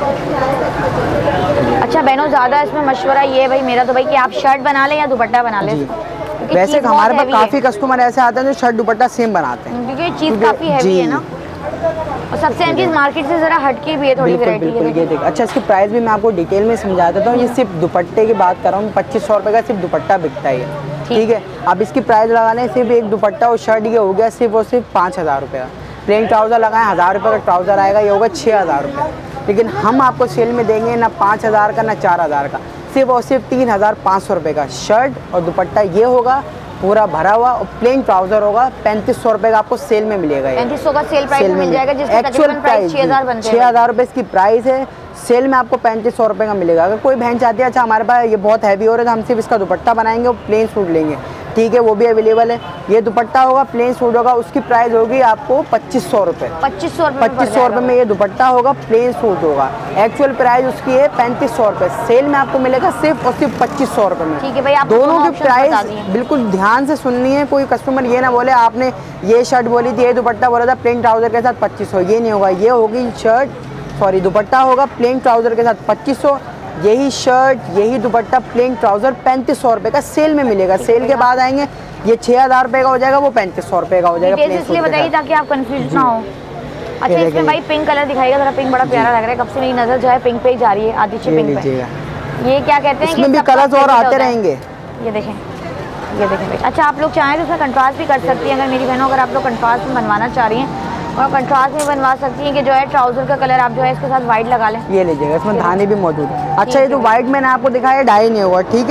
अच्छा बहनों, ज़्यादा इसमें मशवरा ये है भाई मेरा तो भाई कि आप शर्ट बना लें या दुपट्टा बना लें। वैसे हमारे पास काफ़ी कस्टमर ऐसे आते हैं जो शर्ट दुपट्टा सेम बनाते हैं, क्योंकि चीज़ काफ़ी हैवी है ना, और सबसे अहम चीज़ मार्केट से ज़रा हटके भी है थोड़ी वैरायटी है। ये देख, अच्छा इसकी प्राइस भी मैं आपको डिटेल में समझा देता हूँ। ये सिर्फ दुपट्टे की बात कर रहा हूँ, पच्चीस सौ रुपये का सिर्फ दुपट्टा बिकता है, ठीक है। अब इसकी प्राइस लगाने सिर्फ एक दुपट्टा और शर्ट ये हो गया सिर्फ और सिर्फ पाँच हज़ार रुपये का। प्लेन ट्राउज़र लगाएं, हज़ार रुपये का ट्राउज़र आएगा, ये होगा छः हज़ार रुपये। लेकिन हम आपको सेल में देंगे ना पाँच हज़ार का ना चार हज़ार का, सिर्फ और सिर्फ तीन हज़ार पाँच सौ रुपये का शर्ट और दुपट्टा ये होगा पूरा भरा हुआ, और प्लेन ट्राउजर होगा पैंतीस सौ रुपये का आपको सेल में मिलेगा। पैंतीस सौ का सेल प्राइस में मिल जाएगा, जिसका तकरीबन प्राइस छः हज़ार बनते हैं। छः हज़ार रुपये इसकी प्राइस है, सेल में आपको पैंतीस सौ रुपये का मिलेगा। अगर कोई बहन चाहती है अच्छा हमारे पास ये बहुत हैवी हो रहा है तो हम सिर्फ इसका दुपट्टा बनाएंगे और प्लेन सूट लेंगे, ठीक है, वो भी अवेलेबल है। ये दुपट्टा होगा, प्लेन सूट होगा, उसकी प्राइस होगी आपको पच्चीस सौ रुपये पच्चीस सौ पच्चीस सौ रुपये में ये दुपट्टा होगा, प्लेन सूट होगा। एक्चुअल प्राइस उसकी है पैंतीस सौ रुपये, सेल में आपको मिलेगा सिर्फ और सिर्फ पच्चीस सौ रुपये में। ठीक है भाई, आप दोनों की प्राइस बिल्कुल ध्यान से सुननी है। कोई कस्टमर ये ना बोले आपने ये शर्ट बोली थी, ये दुपट्टा बोला था प्लेन ट्राउजर के साथ पच्चीस सौ, ये नहीं होगा। ये होगी शर्ट सॉरी दुपट्टा होगा प्लेन ट्राउजर के साथ पच्चीस सौ, यही शर्ट यही दुपट्टा प्लेन ट्राउजर पैंतीस सौ रुपये का सेल में मिलेगा। सेल के बाद आएंगे ये छः हज़ार रुपये का हो जाएगा, वो पैंतीस सौ रुपये का हो जाएगा। इसलिए बताइए ताकि आप कंफ्यूज ना हो। अच्छा इसमें भाई पिंक कलर दिखाएगा, जरा पिंक बड़ा प्यारा लग रहा है, कब से मेरी नजर जो है पिंक पे ही जा रही है, आदित्य पिंक पे। ये क्या कहते हैं, इसमें भी कलर्स और आते रहेंगे। ये देखें, ये देखें भाई। अच्छा आप लोग चाहें तो उसमें कंट्रास्ट भी कर सकती हैं, अगर मेरी बहनों अगर आप लोग कंट्रास्ट में बनवाना चाह रही हैं और कंट्रास्ट में बनवा सकती हैं कि जो है ट्राउजर का कलर आप जो है इसके साथ व्हाइट लगा लें। ये लीजिएगा, इसमें धाने भी मौजूद है। अच्छा ये जो व्हाइट मैंने आपको दिखाया डाई नहीं हुआ, ठीक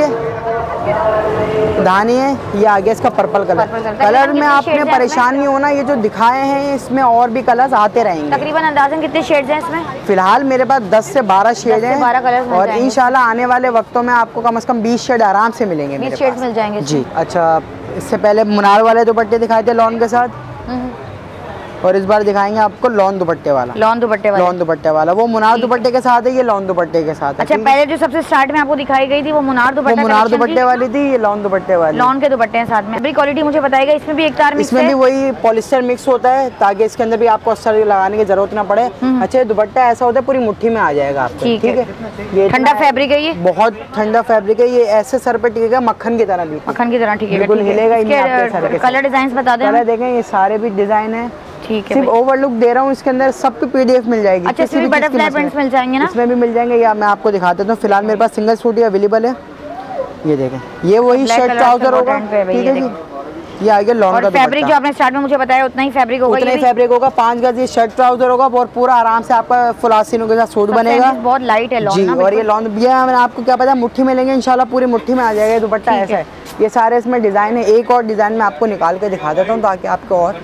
है, धानी है। ये आगे इसका पर्पल कलर, कलर में आपने परेशान नहीं होना, ये जो दिखाए हैं इसमें और भी कलर्स आते रहेंगे। तकरीबन अंदाजन कितने शेड्स हैं इसमें? फिलहाल मेरे पास दस से बारह शेड हैं और इंशाल्लाह आने वाले वक्तों में आपको कम से कम बीस शेड आराम से मिलेंगे। बीस शेड मिल जाएंगे जी। अच्छा इससे पहले मुनार वाले दुपट्टे दिखाए थे लॉन के साथ, और इस बार दिखाएंगे आपको लॉन दुपट्टे वाला। लॉन दुपट्टे वाला लॉन दुपट्टे वाला वो मुनार दुपट्टे के साथ है, ये लॉन दुपट्टे के साथ है। अच्छा पहले जो सबसे स्टार्ट में आपको दिखाई गई थी वो मुनार दुपट्टे मुनार दुपट्टे वाली थी, ये लॉन दुपट्टे वाली। लॉन के दुपट्टे हैं साथ में। अभी क्वालिटी मुझे बताएगा, इसमें भी एक तार मिक्स है, इसमें भी वही पॉलिस्टर मिक्स होता है ताकि इसके अंदर भी आपको अस्तर लगाने की जरूरत ना पड़े। अच्छा दुपट्टा ऐसा होता है पूरी मुट्ठी में आ जाएगा आपको, ठीक है। ये ठंडा फैब्रिक है, ये बहुत ठंडा फैब्रिक है, ये ऐसे सर पे टिकेगा मक्खन की तरह, भी मक्खन की तरह, ठीक है, बिल्कुल हिलेगा। कलर डिजाइन बता दें, कलर देखें, ये सारे भी डिजाइन है, ठीक है। सिर्फ ओवरलुक दे रहा हूँ, इसके अंदर सबकी पीडीएफ मिल जाएगी। अच्छा सिर्फ बटरफ्लाई प्रिंट्स मिल जाएंगे ना? इसमें भी मिल जाएंगे, या मैं आपको दिखा देता हूँ। फिलहाल मेरे पास सिंगल सूट ही अवेलेबल है, ये देखें, ये वही शर्ट ट्राउजर होगा, ठीक है जी। ये आगे लॉन का फैब्रिक जो आपने स्टार्ट में मुझे बताया उतना ही फैब्रिक होगा, उतना ही फैब्रिक होगा। पांच गज ये शर्ट ट्राउजर होगा और पूरा आराम से आपका फुल आस्तीनों के साथ सूट बनेगा। बहुत लाइट है लॉन जी, और ये लॉन ये मैंने आपको क्या पता मुट्ठी में लेंगे इंशाल्लाह, पूरी मुट्ठी में आ जाएगा दुपट्टा, ऐसा है। ये सारे इसमें डिजाइन है, एक और डिजाइन में आपको निकाल के दिखा देता हूँ ताकि आपको और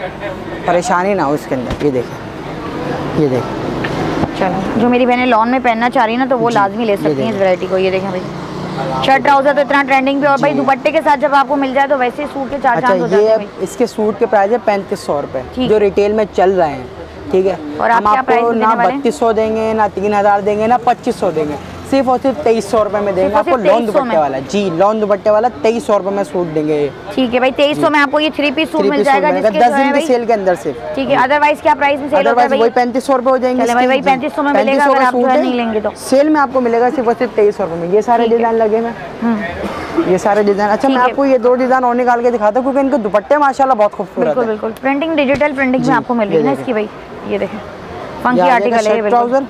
परेशानी ना हो इसके अंदर। ये देखें, ये देखें। चलो जो मेरी बहनें लॉन में पहनना चाह रही है ना तो वो लाजमी ले सकती हैं इस वैरायटी को। ये देखें भाई, शर्ट ट्राउजर तो इतना ट्रेंडिंग पे, और भाई दुपट्टे के साथ जब आपको मिल जाए तो वैसे सूट के चार चांद हो जाते हैं। इसके सूट के प्राइस है पैंतीस सौ रुपए जो रिटेल में चल रहे हैं, ठीक है। और हम आपको ना बत्तीस सौ देंगे, ना तीन हजार देंगे, ना पच्चीस सौ देंगे, सिर्फ और सिर्फ तेईस सौ रुपए में देंगे आपको लॉन दुपट्टे वाला। जी लॉन दुपट्टे वाला तेईस सौ रुपए में सूट देंगे, ठीक है भाई। तेईस सौ में आपको ये थ्री पीस सूट मिल जाएगा दस दिन की सेल के अंदर सिर्फ, ठीक है। अदरवाइज क्या प्राइस में सेल होता है? अदरवाइज वही पैंतीस सौ रुपए हो जाएंगे भाई, पैंतीस सौ में मिलेगा अगर आप नहीं लेंगे तो। सेल में आपको मिलेगा सिर्फ और सिर्फ तेईस सौ रुपए में। ये सारे डिजाइन लगे हैं, ये सारे डिजाइन। अच्छा मैं आपको ये दो डिजाइन और निकाल के दिखाता हूँ क्योंकि इनके दुपट्टे माशाल्लाह बहुत खूबसूरत है। बिल्कुल बिल्कुल, प्रिंटिंग डिजिटल प्रिंटिंग में आपको मिल रही है ना इसकी भाई। ये देखें फंकी आर्टिकल है ट्राउजर,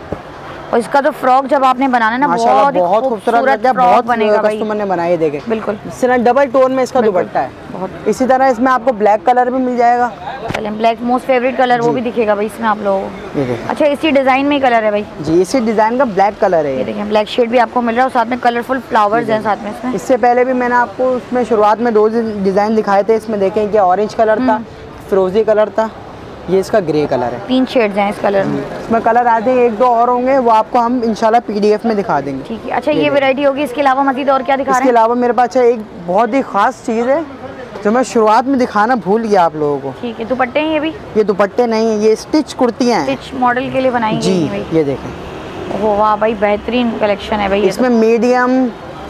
और इसका तो फ्रॉक जब आपने बनाना ना बहुत बहुत खूबसूरत लगता है, बहुत बनेगा भाई। कस्टमर ने बनाया, देखे बिल्कुल डबल टोन में इसका दुपट्टा है बहुत। इसी तरह इसमें आपको ब्लैक कलर भी मिल जाएगा, ब्लैक मोस्ट फेवरेट कलर, वो भी दिखेगा भाई इसमें आप लोगों को। अच्छा इसी डिजाइन में ही कलर है भाई? जी इसी डिजाइन का ब्लैक कलर है, ये देखिए ब्लैक शेड भी आपको मिल रहा है और साथ में कलरफुल फ्लावर्स हैं साथ में इसमें। इससे पहले भी मैंने आपको उसमें शुरुआत में दो डिजाइन दिखाए थे, इसमें देखें कि ऑरेंज कलर था, फिरोजी कलर था, ये इसका ग्रे कलर है। तीन शेड्स हैं इस कलर में, इसमें कलर आते हैं, एक दो और होंगे वो आपको हम इंशाल्लाह पीडीएफ में दिखा देंगे, ठीक है। अच्छा ये वैरायटी होगी, इसके अलावा मजीद और क्या दिखा रहे हैं? इसके अलावा मेरे पास एक बहुत ही खास चीज़ है जो मैं शुरुआत में दिखाना भूल गया आप लोगों को, ठीक है। दुपट्टे हैं ये भी? ये दुपट्टे नहीं है, ये स्टिच कुर्तियाँ हैं, स्टिच मॉडल के लिए बनाई जी। ये देखें, ओह वाह भाई बेहतरीन कलेक्शन है भाई। इसमें मीडियम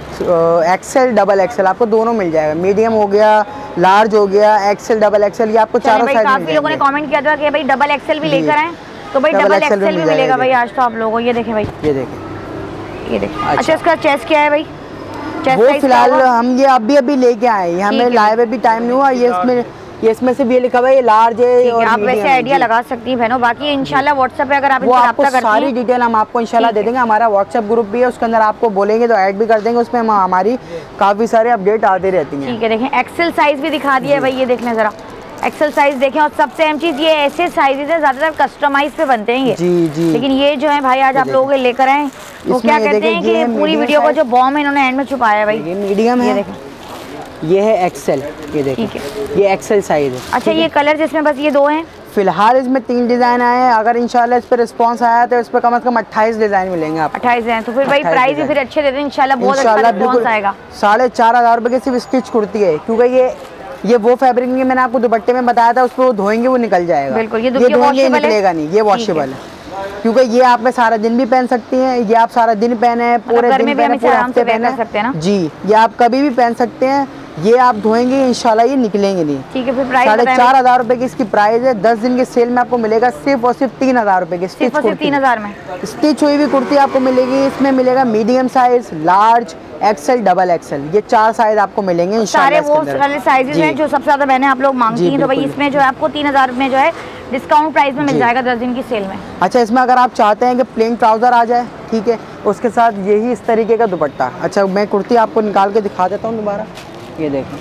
एक्सेल डबल एक्सेल आपको दोनों मिल जाएगा, मीडियम हो गया, लार्ज हो गया, एक्सेल डबल एक्सेल, ये आपको चारों साइज में। काफी लोगों ने कमेंट किया था कि भाई डबल एक्सेल भी लेकर आए, तो भाई डबल एक्सेल भी मिलेगा भाई आज तो आप लोगों को। ये देखें भाई, ये देखें, ये देखें। अच्छा इसका चेस्ट क्या है भाई? वो फिलहाल हम ये अभी अभी लेके आए, हमें लाए हुए भी टाइम नहीं हुआ। ये इसमें ये इसमें से भी ये लिखा हुआ है, ये लार्ज है और आप वैसे आइडिया लगा सकती हैं बहनों। बाकी इंशाल्लाह व्हाट्सएप पे अगर आप इनसे रब्ता करती हैं, सारी डिटेल हम आपको इंशाल्लाह दे देंगे। हमारा व्हाट्सएप ग्रुप भी है, उसके अंदर आपको बोलेंगे तो ऐड भी कर देंगे, उसमें हमारी काफ़ी सारे अपडेट आती रहती हैं, ठीक है। देखें एक्सेल साइज भी दिखा दिया है भाई, ये देख लें ज़रा एक्सेल साइज देखें। और सबसे अहम चीज़ ये ऐसे साइजेस है ज़्यादातर कस्टमाइज पे बनते हैं ये, जी जी। लेकिन ये जो है भाई आज आप लोगों के लेकर आए, वो क्या कहते हैं कि पूरी वीडियो का जो बॉम्ब इन्होंने एंड में छुपाया है भाई। ये मीडियम है, देखें ये है एक्सेल, ये देखिए ये एक्सेल साइज है। अच्छा ये कलर जिसमें बस ये दो हैं फिलहाल, इसमें तीन डिजाइन आए हैं। अगर इंशाल्लाह इस पर रिस्पांस आया तो इस पर कम से कम अट्ठाईस डिजाइन मिलेंगे आप। अट्ठाईस डिजाइन तो फिर भाई प्राइस भी फिर अच्छे देते हैं इंशाल्लाह, बहुत अच्छा रिस्पांस आएगा। साढ़े चार हजार रुपए की सिर्फ स्टिच कुर्ती है, क्योंकि ये ये वो फैब्रिक नहीं है, मैंने आपको दुपट्टे में बताया था, उस पर वो धोएंगे वो निकल जाएगा। बिल्कुल ये धोएंगे निकलेगा नहीं, ये वॉशेबल है, क्योंकि ये आप में सारा दिन भी पहन सकती हैं, ये आप सारा दिन पहने, पूरे दिन पहने, पूरे हफ्ते पहने जी, ये आप कभी भी पहन सकते हैं। ये आप धोएंगे इंशाल्लाह ये निकलेंगे नहीं, ठीक है। फिर प्राइस साढ़े चार हजार रुपए की इसकी प्राइस है। दस दिन के सेल में आपको मिलेगा सिर्फ और सिर्फ तीन हजार रुपए की स्टिच कुर्ती, तीन हजार में स्टिच हुई हुई कुर्ती आपको मिलेगी। इसमें मिलेगा medium size, large, XL, double XL, ये चार साइज आपको मिलेंगे इंशाल्लाह। सारे वो साइजेस हैं जो सबसे ज्यादा बहनें आप लोग मांगती हैं, तो भाई इसमें जो है आपको तीन हजार में जो है डिस्काउंट प्राइस में मिल जाएगा दस दिन की सेल में। अच्छा, इसमें अगर आप चाहते हैं कि प्लेन ट्राउज़र आ जाए, ठीक है, उसके साथ यही इस तरीके का दुपट्टा। अच्छा, मैं कुर्ती आपको निकाल के दिखा देता हूँ दोबारा। ये देखें,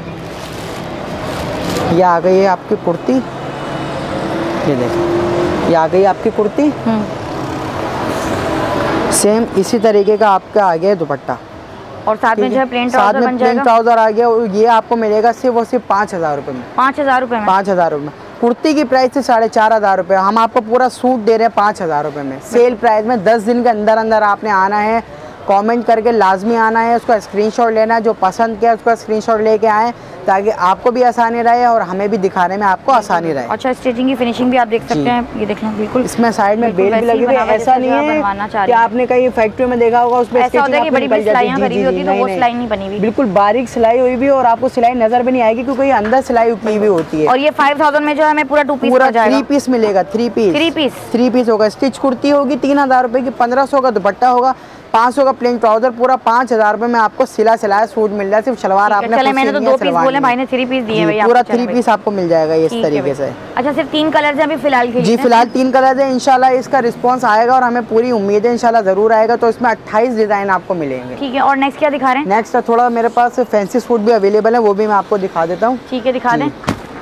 ये आ गई है आपकी कुर्ती। ये देखें, ये आ गई आपकी कुर्ती। सेम इसी तरीके का आपका आ गया दुपट्टा, और साथ में जो है प्लेन ट्राउजर बन जाएगा। प्लेन ट्राउजर आ गया, ये आपको मिलेगा सिर्फ और सिर्फ पाँच हज़ार रुपये में। पाँच हज़ार रुपये में पाँच हज़ार रुपये में कुर्ती की प्राइस है साढ़े चार हज़ार रुपये, हम आपको पूरा सूट दे रहे हैं पाँच हज़ार रुपये में, सेल प्राइस में। दस दिन के अंदर अंदर आपने आना है, कमेंट करके लाजमी आना है, उसका स्क्रीनशॉट लेना है, जो पसंद किया उसका स्क्रीनशॉट लेके आएँ ताकि आपको भी आसानी रहे और हमें भी दिखाने में आपको आसानी रहे। अच्छा, स्टिचिंग की फिनिशिंग भी आप देख सकते हैं, ये देख लें बिल्कुल। इसमें साइड में बेल भी लगी हुई है, ऐसा नहीं है कि आपने कहीं फैक्ट्री में देखा होगा उसमें ऐसा होता है कि बड़ी बड़ी सिलाइयां करी हुई होती है, तो वो सिलाई नहीं बनी हुई, बिल्कुल बारीक सिलाई हुई भी और आपको सिलाई नजर भी नहीं आएगी क्योंकि अंदर सिलाई की हुई होती है। और ये फाइव थाउजेंड में जो है हमें पूरा टू पीस पूरा थ्री पीस मिलेगा, three piece three piece three piece होगा। स्टिच कुर्ती होगी तीन हजार रुपए की, पंद्रह सौ का दुपट्टा होगा, पाँच सौ का प्लेन ट्राउजर, पूरा पाँच हजार रुपए में आपको सिला सिलाया सूट मिल रहा है। सिर्फ शलवार आपने चले, मैंने तो दो पीस बोले, भाई ने थ्री पीस दिए भैया, पूरा थ्री पीस आपको मिल जाएगा इस तरीके से। अच्छा, सिर्फ तीन कलर हैं अभी फिलहाल के लिए? जी फिलहाल तीन कलर है, इंशाल्लाह इसका रिस्पांस आएगा और हमें पूरी उम्मीद है इंशाल्लाह जरूर आएगा। तो इसमें अट्ठाईस डिजाइन आपको मिलेंगे। ठीक है, और नेक्स्ट क्या दिखा रहे हैं? नेक्स्ट थोड़ा मेरे पास फैंसी सूट भी अवेलेबल है, वो भी मैं आपको दिखा देता हूँ। ठीक है, दिखा दें।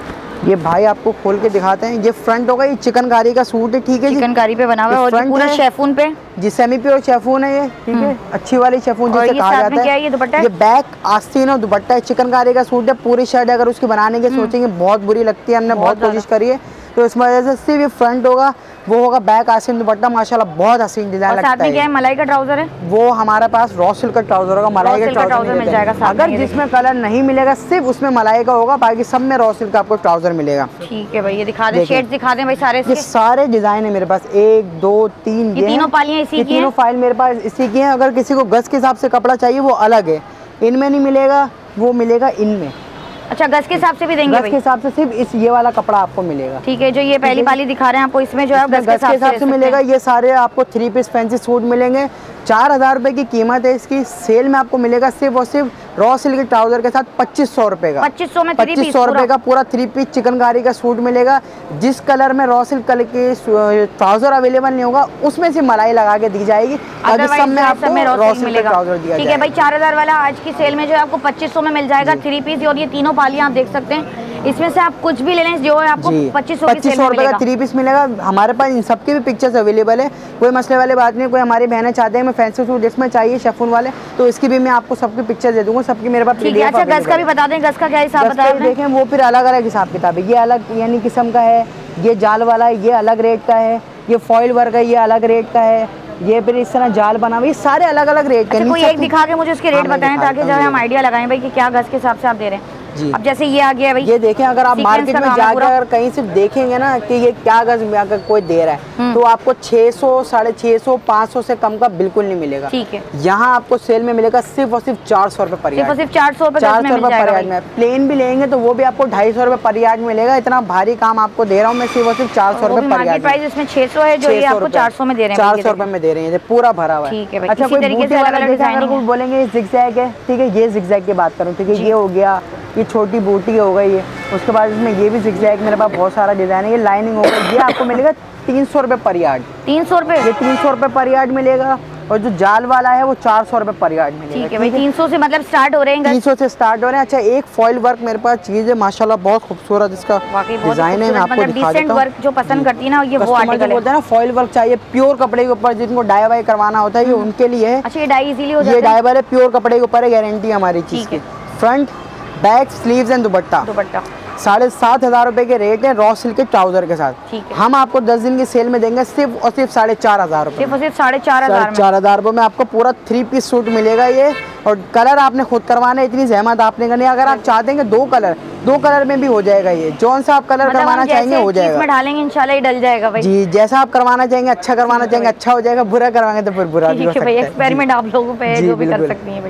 ये भाई आपको खोल के दिखाते हैं। ये फ्रंट होगा, ये चिकनकारी का सूट है, ठीक है, चिकनकारी पे बना हुआ है और पूरा शेफून पे। जी सेमी प्योर शेफून है ये, ठीक है, अच्छी वाली शेफून जिसे कहा जाता है। ये दुपट्टा, ये बैक आस्तीन और दुपट्टा है, चिकनकारी का सूट है। पूरी शर्ट अगर उसकी बनाने की सोचेंगे बहुत बुरी लगती है, हमने बहुत कोशिश करी है, तो इस वजह से सिर्फ ये फ्रंट होगा, वो होगा बैक आस्तीन दुपट्टा, माशाल्लाह बहुत हसीन डिजाइन लगता है। साथ में क्या है, मलाई का ट्राउजर है, वो हमारे पास रॉ सिल्क का ट्राउजर होगा, मलाई का ट्राउजर मिल जाएगा। अगर जिसमें कलर नहीं मिलेगा सिर्फ उसमें मलाई का होगा, बाकी सब में रॉ सिल्क का आपको ट्राउजर मिलेगा। ठीक है भाई, ये दिखा दें, शेड दिखा दें भाई सारे। ये सारे डिजाइन है मेरे पास, एक दो तीन, ये तीनों पालियां इसी की हैं, तीनों फाइल मेरे पास इसी की हैं। अगर किसी को गज के हिसाब से कपड़ा चाहिए वो अलग है, इनमें नहीं मिलेगा, वो मिलेगा इनमें। अच्छा, गज के हिसाब से भी देंगे? गज के हिसाब से सिर्फ इस ये वाला कपड़ा आपको मिलेगा। ठीक है, जो ये पहली पाली दिखा रहे हैं आपको, इसमें जो है गज के हिसाब से मिलेगा। ये सारे आपको थ्री पीस फैंसी सूट मिलेंगे, चार हजार रुपए की कीमत है इसकी। सेल में आपको मिलेगा सिर्फ और सिर्फ रॉ सिल्क के ट्राउजर के साथ पच्चीस सौ रुपए का, पच्चीस सौ में पच्चीस सौ रुपए का पूरा थ्री पीस चिकनकारी का सूट मिलेगा। जिस कलर में रॉ सिल्क कलर के ट्राउजर अवेलेबल नहीं होगा उसमें से मलाई लगा के दी जाएगी, सब में आपको रॉ सिल्क का ट्राउजर दिया। ठीक है भाई, चार हजार वाला आज की सेल में जो है आपको पच्चीस सौ में मिल जाएगा थ्री पीस। और ये तीनों पालियां आप देख सकते हैं, इसमें से आप कुछ भी ले लें जो है आपको पच्चीस सौ पच्चीस सौ रुपए का थ्री पीस मिलेगा। हमारे पास इन सबकी भी पिक्चर्स अवेलेबल है, कोई मसले वाली बात नहीं। कोई हमारी बहनें चाहते हैं मैं फैंसी सूट जिसमें चाहिए शेफून वाले, तो इसकी भी मैं आपको सबकी पिक्चर दे दूंगा, सबकी मेरे पास। अच्छा, गज का भी बता दें, गज का क्या हिसाब बताया आपने? देखें वो फिर अलग अलग हिसाब किताब है, ये अलग यानी किस्म का है, ये जाल वाला है, ये अलग रेट का है, ये फॉइल वर्क है, ये अलग रेट का है, ये फिर इस तरह जाल बना हुआ, ये सारे अलग अलग रेट के। कोई एक दिखा के मुझे उसके रेट बताएं ताकि जब हम आइडिया लगाएं भाई कि क्या गज के हिसाब से आप दे रहे हैं। अब जैसे ये आ गया भाई, ये देखें, अगर आप मार्केट में जाकर अगर कहीं से देखेंगे ना कि ये क्या गज में अगर कोई दे रहा है तो आपको छह सौ साढ़े छह सौ पाँच सौ से कम का बिल्कुल नहीं मिलेगा। ठीक है, यहाँ आपको सेल में मिलेगा सिर्फ और सिर्फ चार सौ रुपए पर यार्ड, सिर्फ चार सौ रुपए चार सौ रुपए पर यार्ड में। प्लेन भी लेंगे तो वो भी आपको ढाई सौ रुपए पर यार्ड मिलेगा। इतना भारी काम आपको दे रहा हूँ मैं, सिर्फ और सिर्फ चार सौ रुपए पर यार्ड। प्राइस इसमें छह सौ है, जो ये आपको चार सौ में दे रहे हैं, चार सौ रुपए में दे रहे हैं, पूरा भरा हुआ है। अच्छा, कोई बूटी वाला अगर कोई बोलेंगे जिगजैग है, ठीक है, ये जिगजैग की बात करूँ, ठीक है, ये हो गया, ये छोटी बूटी हो गई है, उसके बाद इसमें ये भी जिगजैग मेरे पास बहुत सारा डिजाइन है, ये लाइनिंग होगा, ये आपको मिलेगा तीन सौ रुपए पर यार्ड। तीन सौ रुपए ये तीन सौ रुपए पर यार्ड मिलेगा, और जो जाल वाला है वो चार सौ रुपए पर यार्ड मिलेगा। ठीक है भाई, तीन सौ से मतलब स्टार्ट हो रहे हैं, तीन सौ से स्टार्ट हो रहे हैं। अच्छा, एक फॉइल वर्क मेरे पास चीज है माशाल्लाह बहुत खूबसूरत, इसका डिजाइन है, मैं आपको दिखा देता हूं। वर्क जो पसंद करती है ना, ये वो आर्टिकल बोलते हैं ना फॉइल वर्क चाहिए प्योर कपड़े के ऊपर, जिनको डाई वाई करवाना होता है ये उनके लिए है। अच्छा, ये डाई इजीली हो जाता है, ये डाई वाले प्योर कपड़े के ऊपर है, गारंटी हमारी चीज की। Front back sleeves and dupatta, dupatta साढ़े सात हजार रुपए के रेट है रॉ सिल्क के ट्राउजर के साथ। ठीक है, हम आपको दस दिन की सेल में देंगे सिर्फ और सिर्फ साढ़े चार हजार रुपए, सिर्फ और सिर्फ साढ़े चार हजार चार हजार रुपए में आपको पूरा थ्री पीस सूट मिलेगा ये। और कलर आपने खुद करवाना है, इतनी जहमत आपने करनी है। अगर आप चाहते हैं दो कलर, दो कलर में भी हो जाएगा ये, जौन सा आप कलर करवाना चाहेंगे हो जाएगा, इसमें डालेंगे इंशाल्लाह ये डल जाएगा भाई। जी, जैसा आप करवाना चाहेंगे, अच्छा करवाना चाहेंगे अच्छा हो जाएगा, बुरा करवाएंगे तो फिर बुरा भी हो सकता है। एक्सपेरिमेंट आप लोगों पे है, जो भी कर सकती हैं भाई।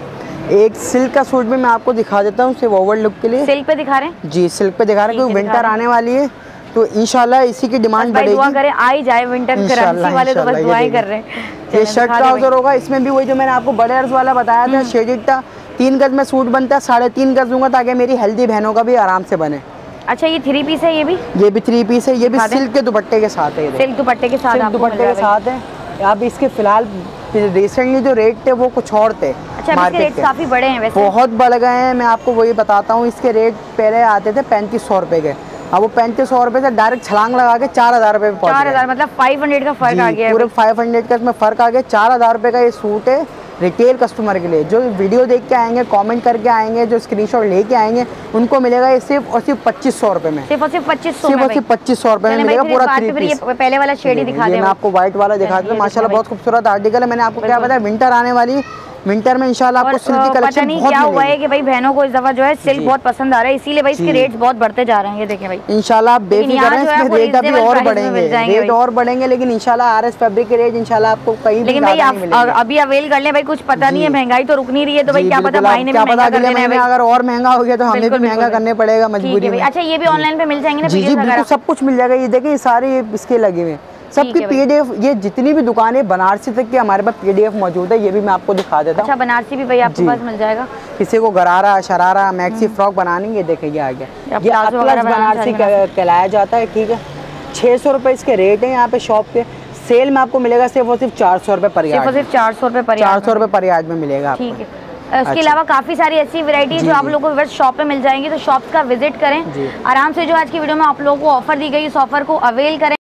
एक सिल्क का सूट भी मैं आपको दिखा देता हूँ, सिर्फ ओवर लुक के लिए। सिल्क पे दिखा रहे हैं? जी, सिल्क पे दिखा रहे हैं, क्योंकि विंटर आने वाली है तो इंशाल्लाह इसी की डिमांड बढ़ेगी। दुआ करें आ ही जाए विंटर, वाले तो बस दुआएं कर रहे हैं। ये शर्ट ट्राउजर होगा, इसमें भी वही जो मैंने आपको बड़े अर्ज वाला बताया था, शेडेड था, तीन गज में सूट बनता है, साढ़े तीन गज दूंगा ताकि मेरी हेल्दी बहनों का भी आराम से बने। अच्छा ये थ्री पीस है, ये भी ये भी थ्री पीस है, ये भी सिल्क के दुपट्टे के साथ है। सिल्क दुपट्टे के साथ, दुपट्टे के साथ है। आप इसके फिलहाल रिसेंटली जो रेट थे वो कुछ और थे। अच्छा, इसके रेट काफी बड़े हैं वैसे, बहुत बढ़ गए हैं। मैं आपको वही बताता हूँ, इसके रेट पहले आते थे पैंतीस सौ रुपए के, अब वो पैंतीस सौ रुपए से डायरेक्ट छलांग लगा के चार हजार रुपए पे चार हजार मतलब फाइव हंड्रेड का फर्क आ गया है। पूरे फाइव हंड्रेड का इसमें फर्क आ गया। चार हजार रुपए का ये सूट है रिटेल कस्टमर के लिए। जो वीडियो देख के आएंगे, कमेंट करके आएंगे, जो स्क्रीनशॉट लेके आएंगे, उनको मिलेगा ये सिर्फ और सिर्फ पच्चीस सौ रुपए में। सिर्फ और सिर्फ पच्चीस सौ सिर्फ और सिर्फ पच्चीस सौ रुपए में मिलेगा पूरा थ्री पीस। पहले वाला शेड ही दिखा दे, मैं आपको व्हाइट वाला दिखा दूं। माशाल्लाह बहुत खूबसूरत आर्टिकल है। मैंने आपको क्या बताया, विंटर आने वाली, विंटर में इंशाल्लाह आपको सिल्क की कलेक्शन बहुत क्या हुआ है कि भाई बहनों को इस दफा जो है सिल्क बहुत पसंद आ रहा है, इसीलिए भाई इसके रेट्स बहुत बढ़ते जा रहे हैं। ये देखें भाई, इंशाल्लाह आप बेफिक्र हैं, इसके रेट अभी और बढ़ेंगे, रेट और बढ़ेंगे, लेकिन इंशाल्लाह आरएस फैब्रिक के रेट इंशाल्लाह आपको कहीं भी लेकिन भाई आप अभी अवेल कर ले भाई, कुछ पता नहीं है, महंगाई तो रुक नहीं रही है, तो भाई क्या पता महीने में महंगा कर देना है। अगर और महंगा हो गया तो हमें भी महंगा करने पड़ेगा मजबूरी में। अच्छा ये भी ऑनलाइन पे मिल जाएंगे ना? जी जी बिल्कुल, सब कुछ मिल जाएगा। ये देखिए सारे इसके लगे हुए सबकी पीडीएफ, ये जितनी भी दुकानें बनारसी तक की हमारे पास पीडीएफ मौजूद है, ये भी मैं आपको दिखा देता हूँ। अच्छा बनारसी भी भाई आपके पास मिल जाएगा। किसी को गरारा, शरारा, मैक्सी फ्रॉक बनानी है, देखिए आ गया, ये अतलस बनारसी कहलाया जाता है। ठीक है, छह सौ रुपए इसके रेट है यहाँ पे शॉप पे। सेल में आपको मिलेगा सिर्फ और सिर्फ चार सौ रुपए पर यार्ड, सिर्फ चार सौ रुपए पर चार सौ रुपए पर यार्ड में मिलेगा। ठीक है, उसके अलावा काफी सारी ऐसी वैरायटी जो आप लोगों को शॉप पे मिल जाएंगी, तो शॉप्स का विजिट करें आराम से। जो आज की वीडियो में आप लोगों को ऑफर दी गई, इस ऑफर को अवेल करें।